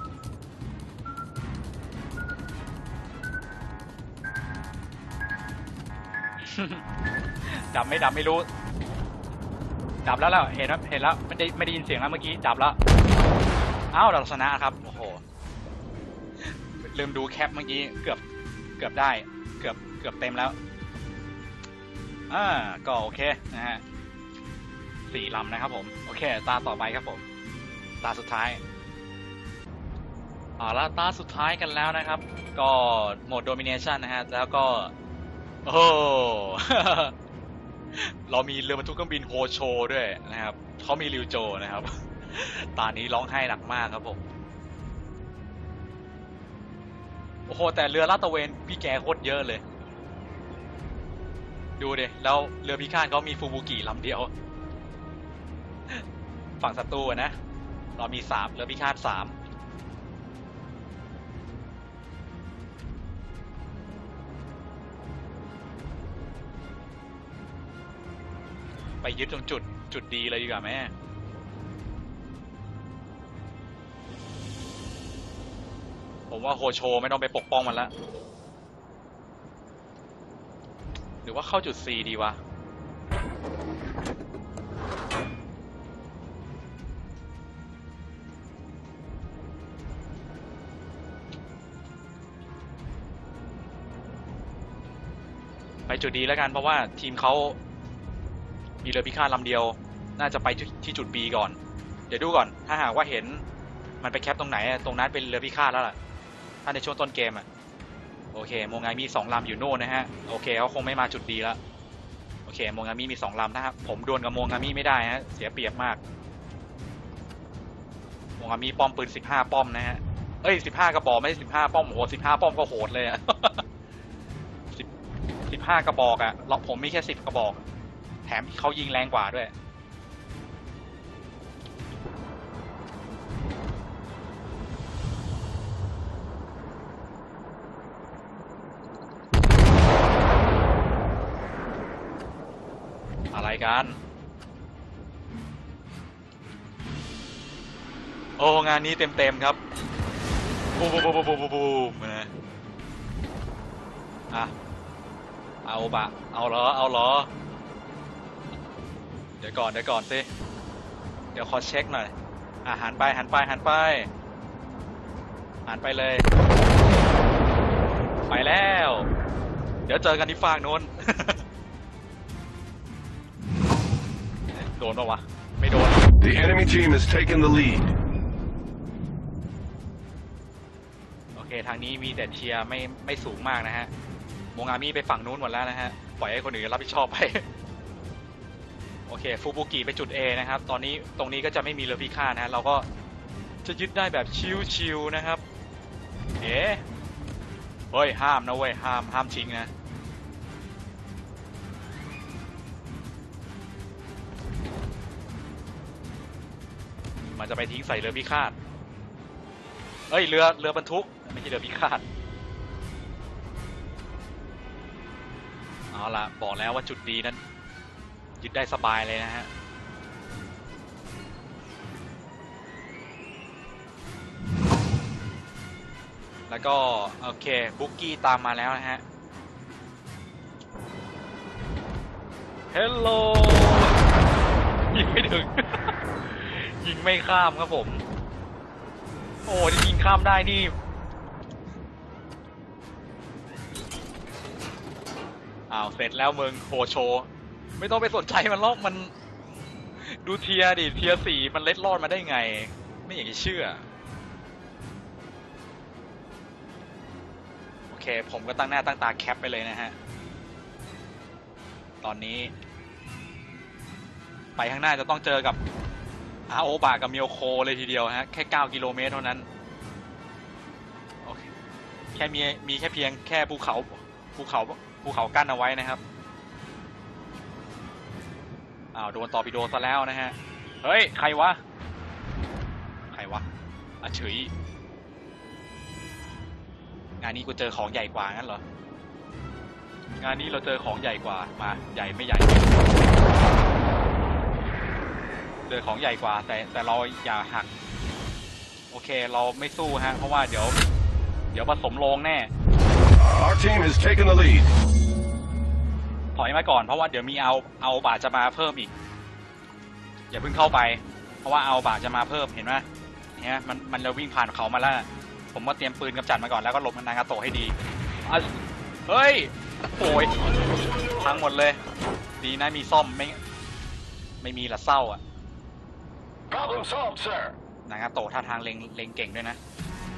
ดับไม่ดับไม่รู้ดับแล้วแล้วเห็นแล้วเห็นแล้วไม่ได้ไม่ได้ยินเสียงแล้วเมื่อกี้ดับแล้วอ้าวเราชนะครับโอ้โหลืมดูแคปเมื่อกี้เกือบเกือบได้เกือบเกือบเต็มแล้วอ่าก็โอเคนะฮะสี่ลำนะครับผมโอเคตาต่อไปครับผมตาสุดท้ายอ่าแล้วตาสุดท้ายกันแล้วนะครับก็โหมดโดมิเนชันนะฮะแล้วก็โอ้ เรามีเรือบรรทุกเครื่องบินโฮโชด้วยนะครับเขามีริวโจนะครับ ตอนนี้ร้องไห้หนักมากครับผมโอ้โหแต่เรือลาดตระเวนพี่แกโคตรเยอะเลยดูดิแล้วเรือพิฆาตเขามีฟูบุกิลำเดียว ฝั่งศัตรูนะเรามีสามเรือพิฆาตสามไปยึดตรงจุดจุดดีเลยดีกว่าแม่ผมว่าโฮโชไม่ต้องไปปกป้องมันละหรือว่าเข้าจุด C ดีวะไปจุดดีแล้วกันเพราะว่าทีมเขามีเรือพิฆาตลำเดียวน่าจะไปที่จุด B ก่อนเดี๋ยวดูก่อนถ้าหากว่าเห็นมันไปแคปตรงไหนตรงนั้นเป็นเรือพิฆาตแล้วล่ะถ้าในช่วงต้นเกมอ่ะโอเคโมงามีสองลำอยู่โน่นนะฮะโอเคเขาคงไม่มาจุด D แล้วโอเคโมงามีมีสองลำนะครับผมดวลกับโมงามีไม่ได้ฮะเสียเปรียบมากโมงามีป้อมปืนสิบห้าป้อมนะฮะเอ้ยสิบห้ากระบอกไม่ใช่สิบห้าป้อมโหสิบห้าป้อมก็โหดเลยอ่ะ สิบห้ากระบอกอ่ะเราผมมีแค่สิบกระบอกแถมเขายิงแรงกว่าด้วยอะไรกันโอ้งานนี้เต็มๆครับบูมบูมบูมบูมบูมนะอ่ะเอาบะเอาเหรอเอาเหรอเดี๋ยวก่อนเดี๋ยวก่อนสิเดี๋ยวขอเช็คหน่อยอ่ะหันไปหันไปหันไปหันไปเลยไปแล้วเดี๋ยวเจอกันที่ฝั่งโน้น โดนปะวะไม่โดน The enemy team has taken the lead. โอเคทางนี้มีแต่เชียร์ไม่ไม่สูงมากนะฮะโมงามิไปฝั่งนู้นหมดแล้วนะฮะปล่อยให้คนอื่นรับผิดชอบไป โอเคฟูบุกิไปจุด A นะครับตอนนี้ตรงนี้ก็จะไม่มีเรือพิฆาตนะฮะเราก็จะยึดได้แบบชิวๆนะครับเอ๊ะเฮ้ยห้ามนะเว้ยห้ามห้ามทิ้งนะมันจะไปทิ้งใส่เรือพิฆาตเอ้ยเรือเรือบรรทุกไม่ใช่เรือพิฆาตเอาล่ะบอกแล้วว่าจุดดีนั้นยึดได้สบายเลยนะฮะแล้วก็โอเคบุ๊กกี้ตามมาแล้วนะฮะเฮลโลยิงไม่ถึง ยิงไม่ข้ามครับผมโอ้ที่ยิงข้ามได้นี่อ้าวเสร็จแล้วมึงโฮโชไม่ต้องไปสนใจมันหรอกมันดูเทียดิเทียสี่มันเล็ดรอดมาได้ไงไม่อยากจะเชื่อโอเคผมก็ตั้งหน้าตั้งตาแคปไปเลยนะฮะตอนนี้ไปข้างหน้าจะต้องเจอกับอาโอบะกับมิโอโคเลยทีเดียวฮะแค่เก้ากิโลเมตรเท่านั้นโอเคแค่มีมีแค่เพียงแค่ภูเขาภูเขาภูเขากั้นเอาไว้นะครับอ้าวโดนตอร์ปิโดซะแล้วนะฮะเฮ้ยใครวะใครวะอ่ะเฉยงานนี้กูเจอของใหญ่กว่างั้นเหรองานนี้เราเจอของใหญ่กว่ามาใหญ่ไม่ใหญ่เจอของใหญ่กว่าแต่แต่เราอย่าหักโอเคเราไม่สู้ฮะเพราะว่าเดี๋ยวเดี๋ยวผสมโลงแน่ Our team has taken the lead. ถอยมาก่อนเพราะว่าเดี๋ยวมีเอาเอาบาจะมาเพิ่มอีกอย่าเพิ่งเข้าไปเพราะว่าเอาบาจะมาเพิ่มเห็นไหมเนี่ยมันมันจะวิ่งผ่านเขามาแล้วผมก็เตรียมปืนกำจัดมาก่อนแล้วก็หลบนางาโตะให้ดีอ่ะเฮ้ยโอ้ยพังหมดเลยดีนะมีซ่อมไม่ไม่มีละเศร้าอ่ะ Problem solved, sir. นางาโตะท่าทางเล็งเล็งเก่งด้วยนะ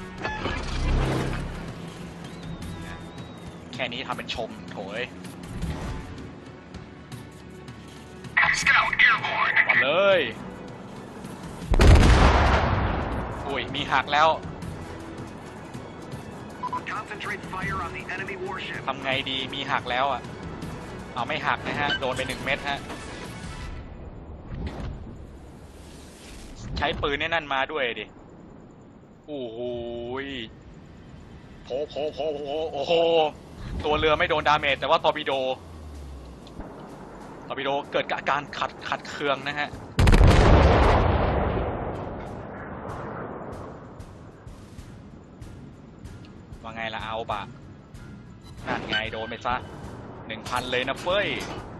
แค่นี้ทำเป็นชมโถย Scout airborne. มาเลยอุ้ยมีหักแล้ว Concentrate fire on the enemy warship. ทำไงดีมีหักแล้วอ่ะเอาไม่หักนะฮะโดนไปหนึ่งเม็ดฮะใช้ปืนแน่นั่นมาด้วยดิโอ้โหโผโผโผโผโอ้โหตัวเรือไม่โดนดาเมจแต่ว่าตอร์ปิโดตอร์ปิโดเกิดอาการขัดขัดเคืองนะฮะว่าไงล่ะเอาบะนั่นไงโดนไปซะหนึ่งพันเลยนะเฟ้ย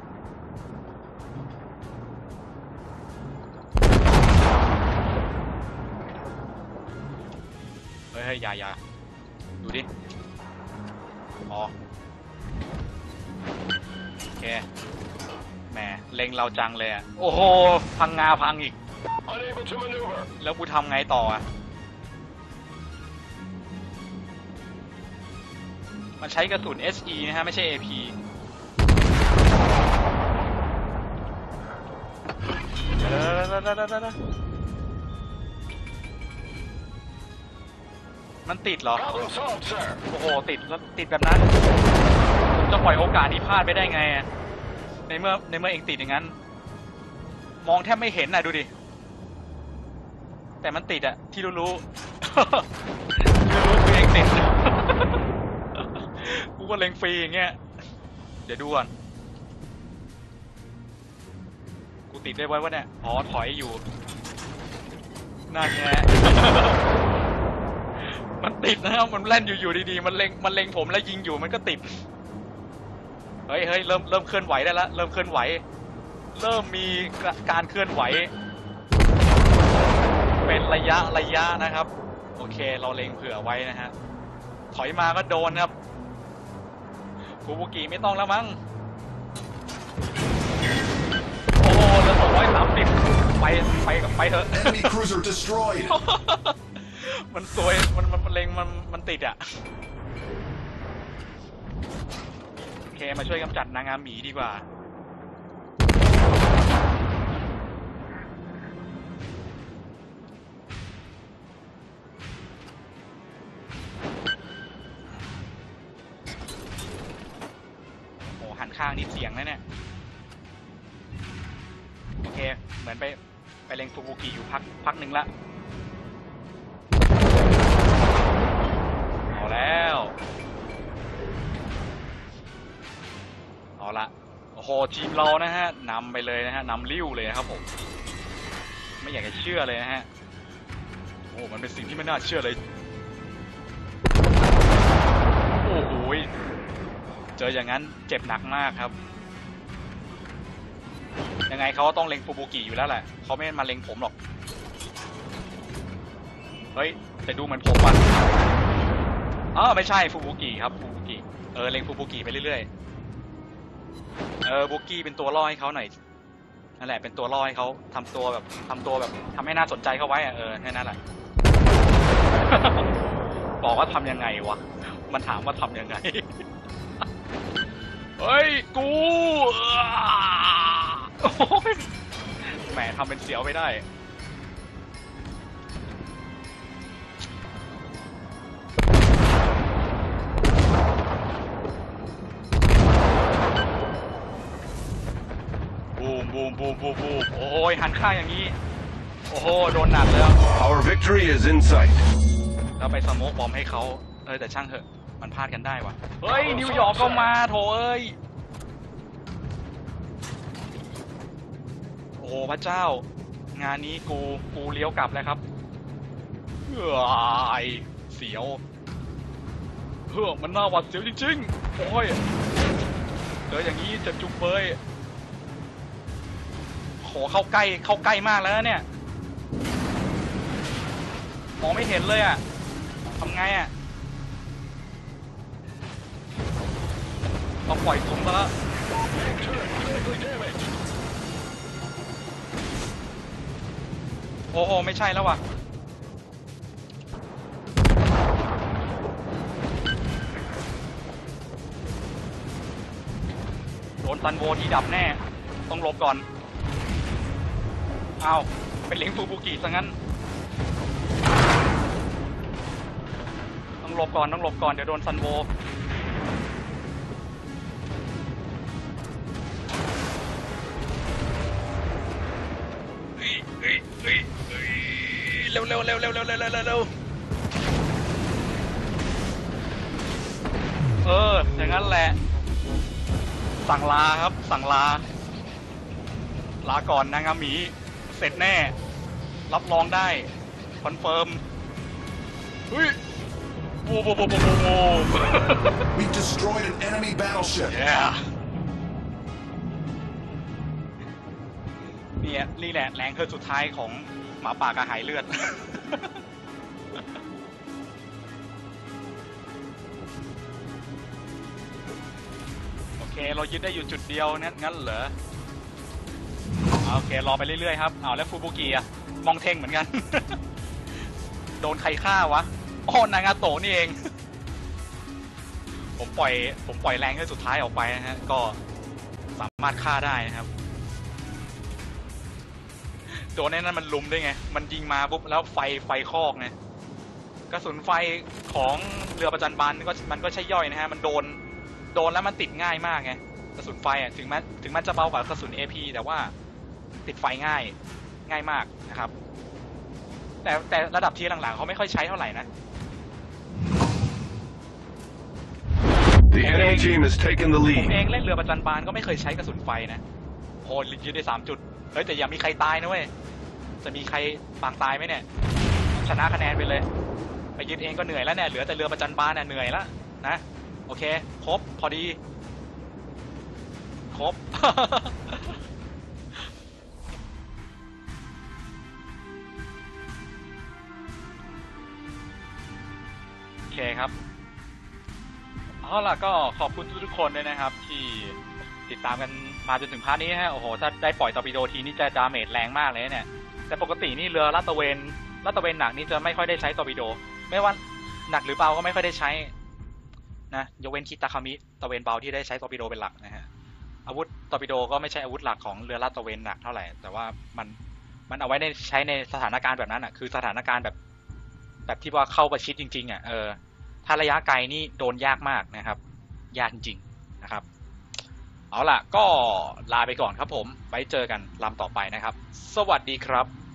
เฮ้ยอย่าอย่าดูดิอ๋อโอเคแหมเล็งเราจังเลยอ่ะโอ้โหพังงาพังอีก Unable to maneuver. แล้วกูทำไงต่ออ่ะมันใช้กระสุน เอส อี นะฮะไม่ใช่ เอ พี เดี๋ยวมันติดเหรอ Problem solved, sir. โอ้โหติดแล้วติดแบบนั้นผมจะปล่อยโอกาสนี้พลาดไปได้ไงอะในเมื่อในเมื่อเองติดอย่างนั้นมองแทบไม่เห็นน่ะดูดิแต่มันติดอะที่รู้รู้ ที่รู้คือเองติด กูก็เล็งฟรีอย่างเงี้ยเดี๋ยวดูก่อนกูติดได้ไว้วะเนี่ยอ๋อถอยอยู่นั่นไง มันติดนะครับมันเล่นอยู่ๆดีๆมันเล็งมันเล็งผมแล้วยิงอยู่มันก็ติดเฮ้ยเฮ้ยเริ่มเริ่มเคลื่อนไหวได้แล้วเริ่มเคลื่อนไหวเริ่มมีการเคลื่อนไหวเป็นระยะระยะนะครับโอเคเราเล็งเผื่อไว้นะฮะถอยมาก็โดนครับฟูบุกิไม่ต้องแล้วมั้งโอ้โหเหลือสองร้อยสามสิบไปไปกับไปเถอะ Enemy cruiser destroyed. มันสวยมันมันเล็งมันมันติดอ่ะโอเคมาช่วยกำจัดนางงามหมีดีกว่าโอ้หันข้างนี่เสียงนะเนี่ยโอเคเหมือนไปไปเล็งฟูบุกิอยู่พักพักหนึ่งละเอาแล้วเอาละโอ้โหทีมเรานะฮะนำไปเลยนะฮะนำลิ้วเลยนะครับผมไม่อยากจะเชื่อเลยนะฮะโอ้มันเป็นสิ่งที่ไม่น่าเชื่อเลยโอ้โหเจออย่างนั้นเจ็บหนักมากครับยังไงเขาก็ต้องเล็งฟูบุกิอยู่แล้วแหละเขาไม่มาเล็งผมหรอกเฮ้ยแต่ดูเหมือนผมมันอ๋อไม่ใช่ฟูบุกิครับฟูบุกิเออเล็งฟูบุกิไปเรื่อยๆเออบุกิเป็นตัวล่อให้เขาหน่อยนั่นแหละเป็นตัวล่อให้เขาทำตัวแบบทำตัวแบบทำให้น่าสนใจเขาไว้อะเออแค่นั้นแหละ บอกว่าทำยังไงวะมันถามว่าทำยังไง เฮ้ยกูโอ้ยแหมทำเป็นเสียวไม่ได้บูมบูมบูมบูมบูมโอ้ยหันข้างอย่างนี้โอ้โหโดนหนักแล้ว Our victory is in sight. แล้วไปสโมกบอมให้เขาเออแต่ช่างเถอะมันพลาดกันได้วะเฮ้ยนิวยอร์กก็มาโถเอ้ยโอ้พระเจ้างานนี้กูกูเลี้ยวกลับแล้วครับเฮ้ยเสียวเฮ้อมันน่าหวาดเสียวจริงๆโอ้ยเจออย่างนี้เจ็บจุกเบยโหเข้าใกล้เข้าใกล้มากแล้วเนี่ยมองไม่เห็นเลยอ่ะทำไงอ่ะต้องปล่อยผมซะแล้วโอ้โหไม่ใช่แล้วว่ะโดนตันโวที่ดับแน่ต้องหลบก่อนอ้าวเป็นเล็งฟูบุกิซะงั้นต้องหลบก่อนต้องหลบก่อนเดี๋ยวโดนซันโวเร็วเร็วเร็วเร็วเร็วเร็วเร็วเร็วเอออย่างนั้นแหละสั่งลาครับสั่งลาลาก่อนนางาหมีเสร็จแน่รับรองได้คอนเฟิร์มเฮ้ยโว้โว้โว้โว้โว้ We've destroyed an enemy battleship. yeah เนี่ยนี่แหละแรงเฮิร์ตสุดท้ายของหมาป่ากระหายเลือด โอเคเรายึดได้อยู่จุดเดียวนั่นงั้นเหรอโอเครอไปเรื่อยๆครับอ้าวแล้วฟูบุกิอะมองเท่งเหมือนกัน โดนใครฆ่าวะอ๋อนางาโตะนี่เอง ผมปล่อยผมปล่อยแรงให้สุดท้ายออกไปนะฮะก็สามารถฆ่าได้นะครับโดนไอ้นั้นมันลุมได้ไงมันยิงมาปุ๊บแล้วไฟไฟคอกไงกระสุนไฟของเรือประจันบานก็มันก็ใช่ย่อยนะฮะมันโดนโดนแล้วมันติดง่ายมากไงกระสุนไฟอ่ะถึงแม้ถึงมันจะเบากว่ากระสุน เอ พี แต่ว่าติดไฟง่ายง่ายมากนะครับแต่แต่ระดับทีหลังๆเขาไม่ค่อยใช้เท่าไหร่นะ The enemy team has taken the ผมเอง lead. เล่นเรือประจันบานก็ไม่เคยใช้กระสุนไฟนะโหยึดได้สามจุดเฮ้ยแต่อย่ามีใครตายนะเว้ยจะมีใครปางตายไหมเนี่ยชนะคะแนนไปเลยไปยึดเองก็เหนื่อยแล้วเนี่ยเหลือแต่เรือประจันบานน่ะเหนื่อยแล้วนะโอเคครบพอดีครบ โอเคครับเอาล่ะก็ขอบคุณทุกๆคนด้วยนะครับที่ติดตามกันมาจนถึงพาร์ทนี้ฮะโอ้โหถ้าได้ปล่อยตอร์ปิโดทีนี่จะดาเมจแรงมากเลยเนี่ยแต่ปกตินี่เรือลาดตระเวนลาดตระเวนหนักนี่จะไม่ค่อยได้ใช้ตอร์ปิโดไม่ว่าหนักหรือเบาก็ไม่ค่อยได้ใช้นะยกเว้นคิตาคามิตระเวนเบาที่ได้ใช้ตอร์ปิโดเป็นหลักนะฮะอาวุธตอร์ปิโดก็ไม่ใช่อาวุธหลักของเรือลาดตระเวนหนักเท่าไหร่แต่ว่ามันมันเอาไว้ในใช้ในสถานการณ์แบบนั้นอ่ะคือสถานการณ์แบบแบบที่ว่าเข้าประชิดจริงๆอ่ะเออถ้าระยะไกลนี่โดนยากมากนะครับยากจริงๆนะครับเอาล่ะก็ลาไปก่อนครับผมไว้เจอกันลำต่อไปนะครับสวัสดีครับ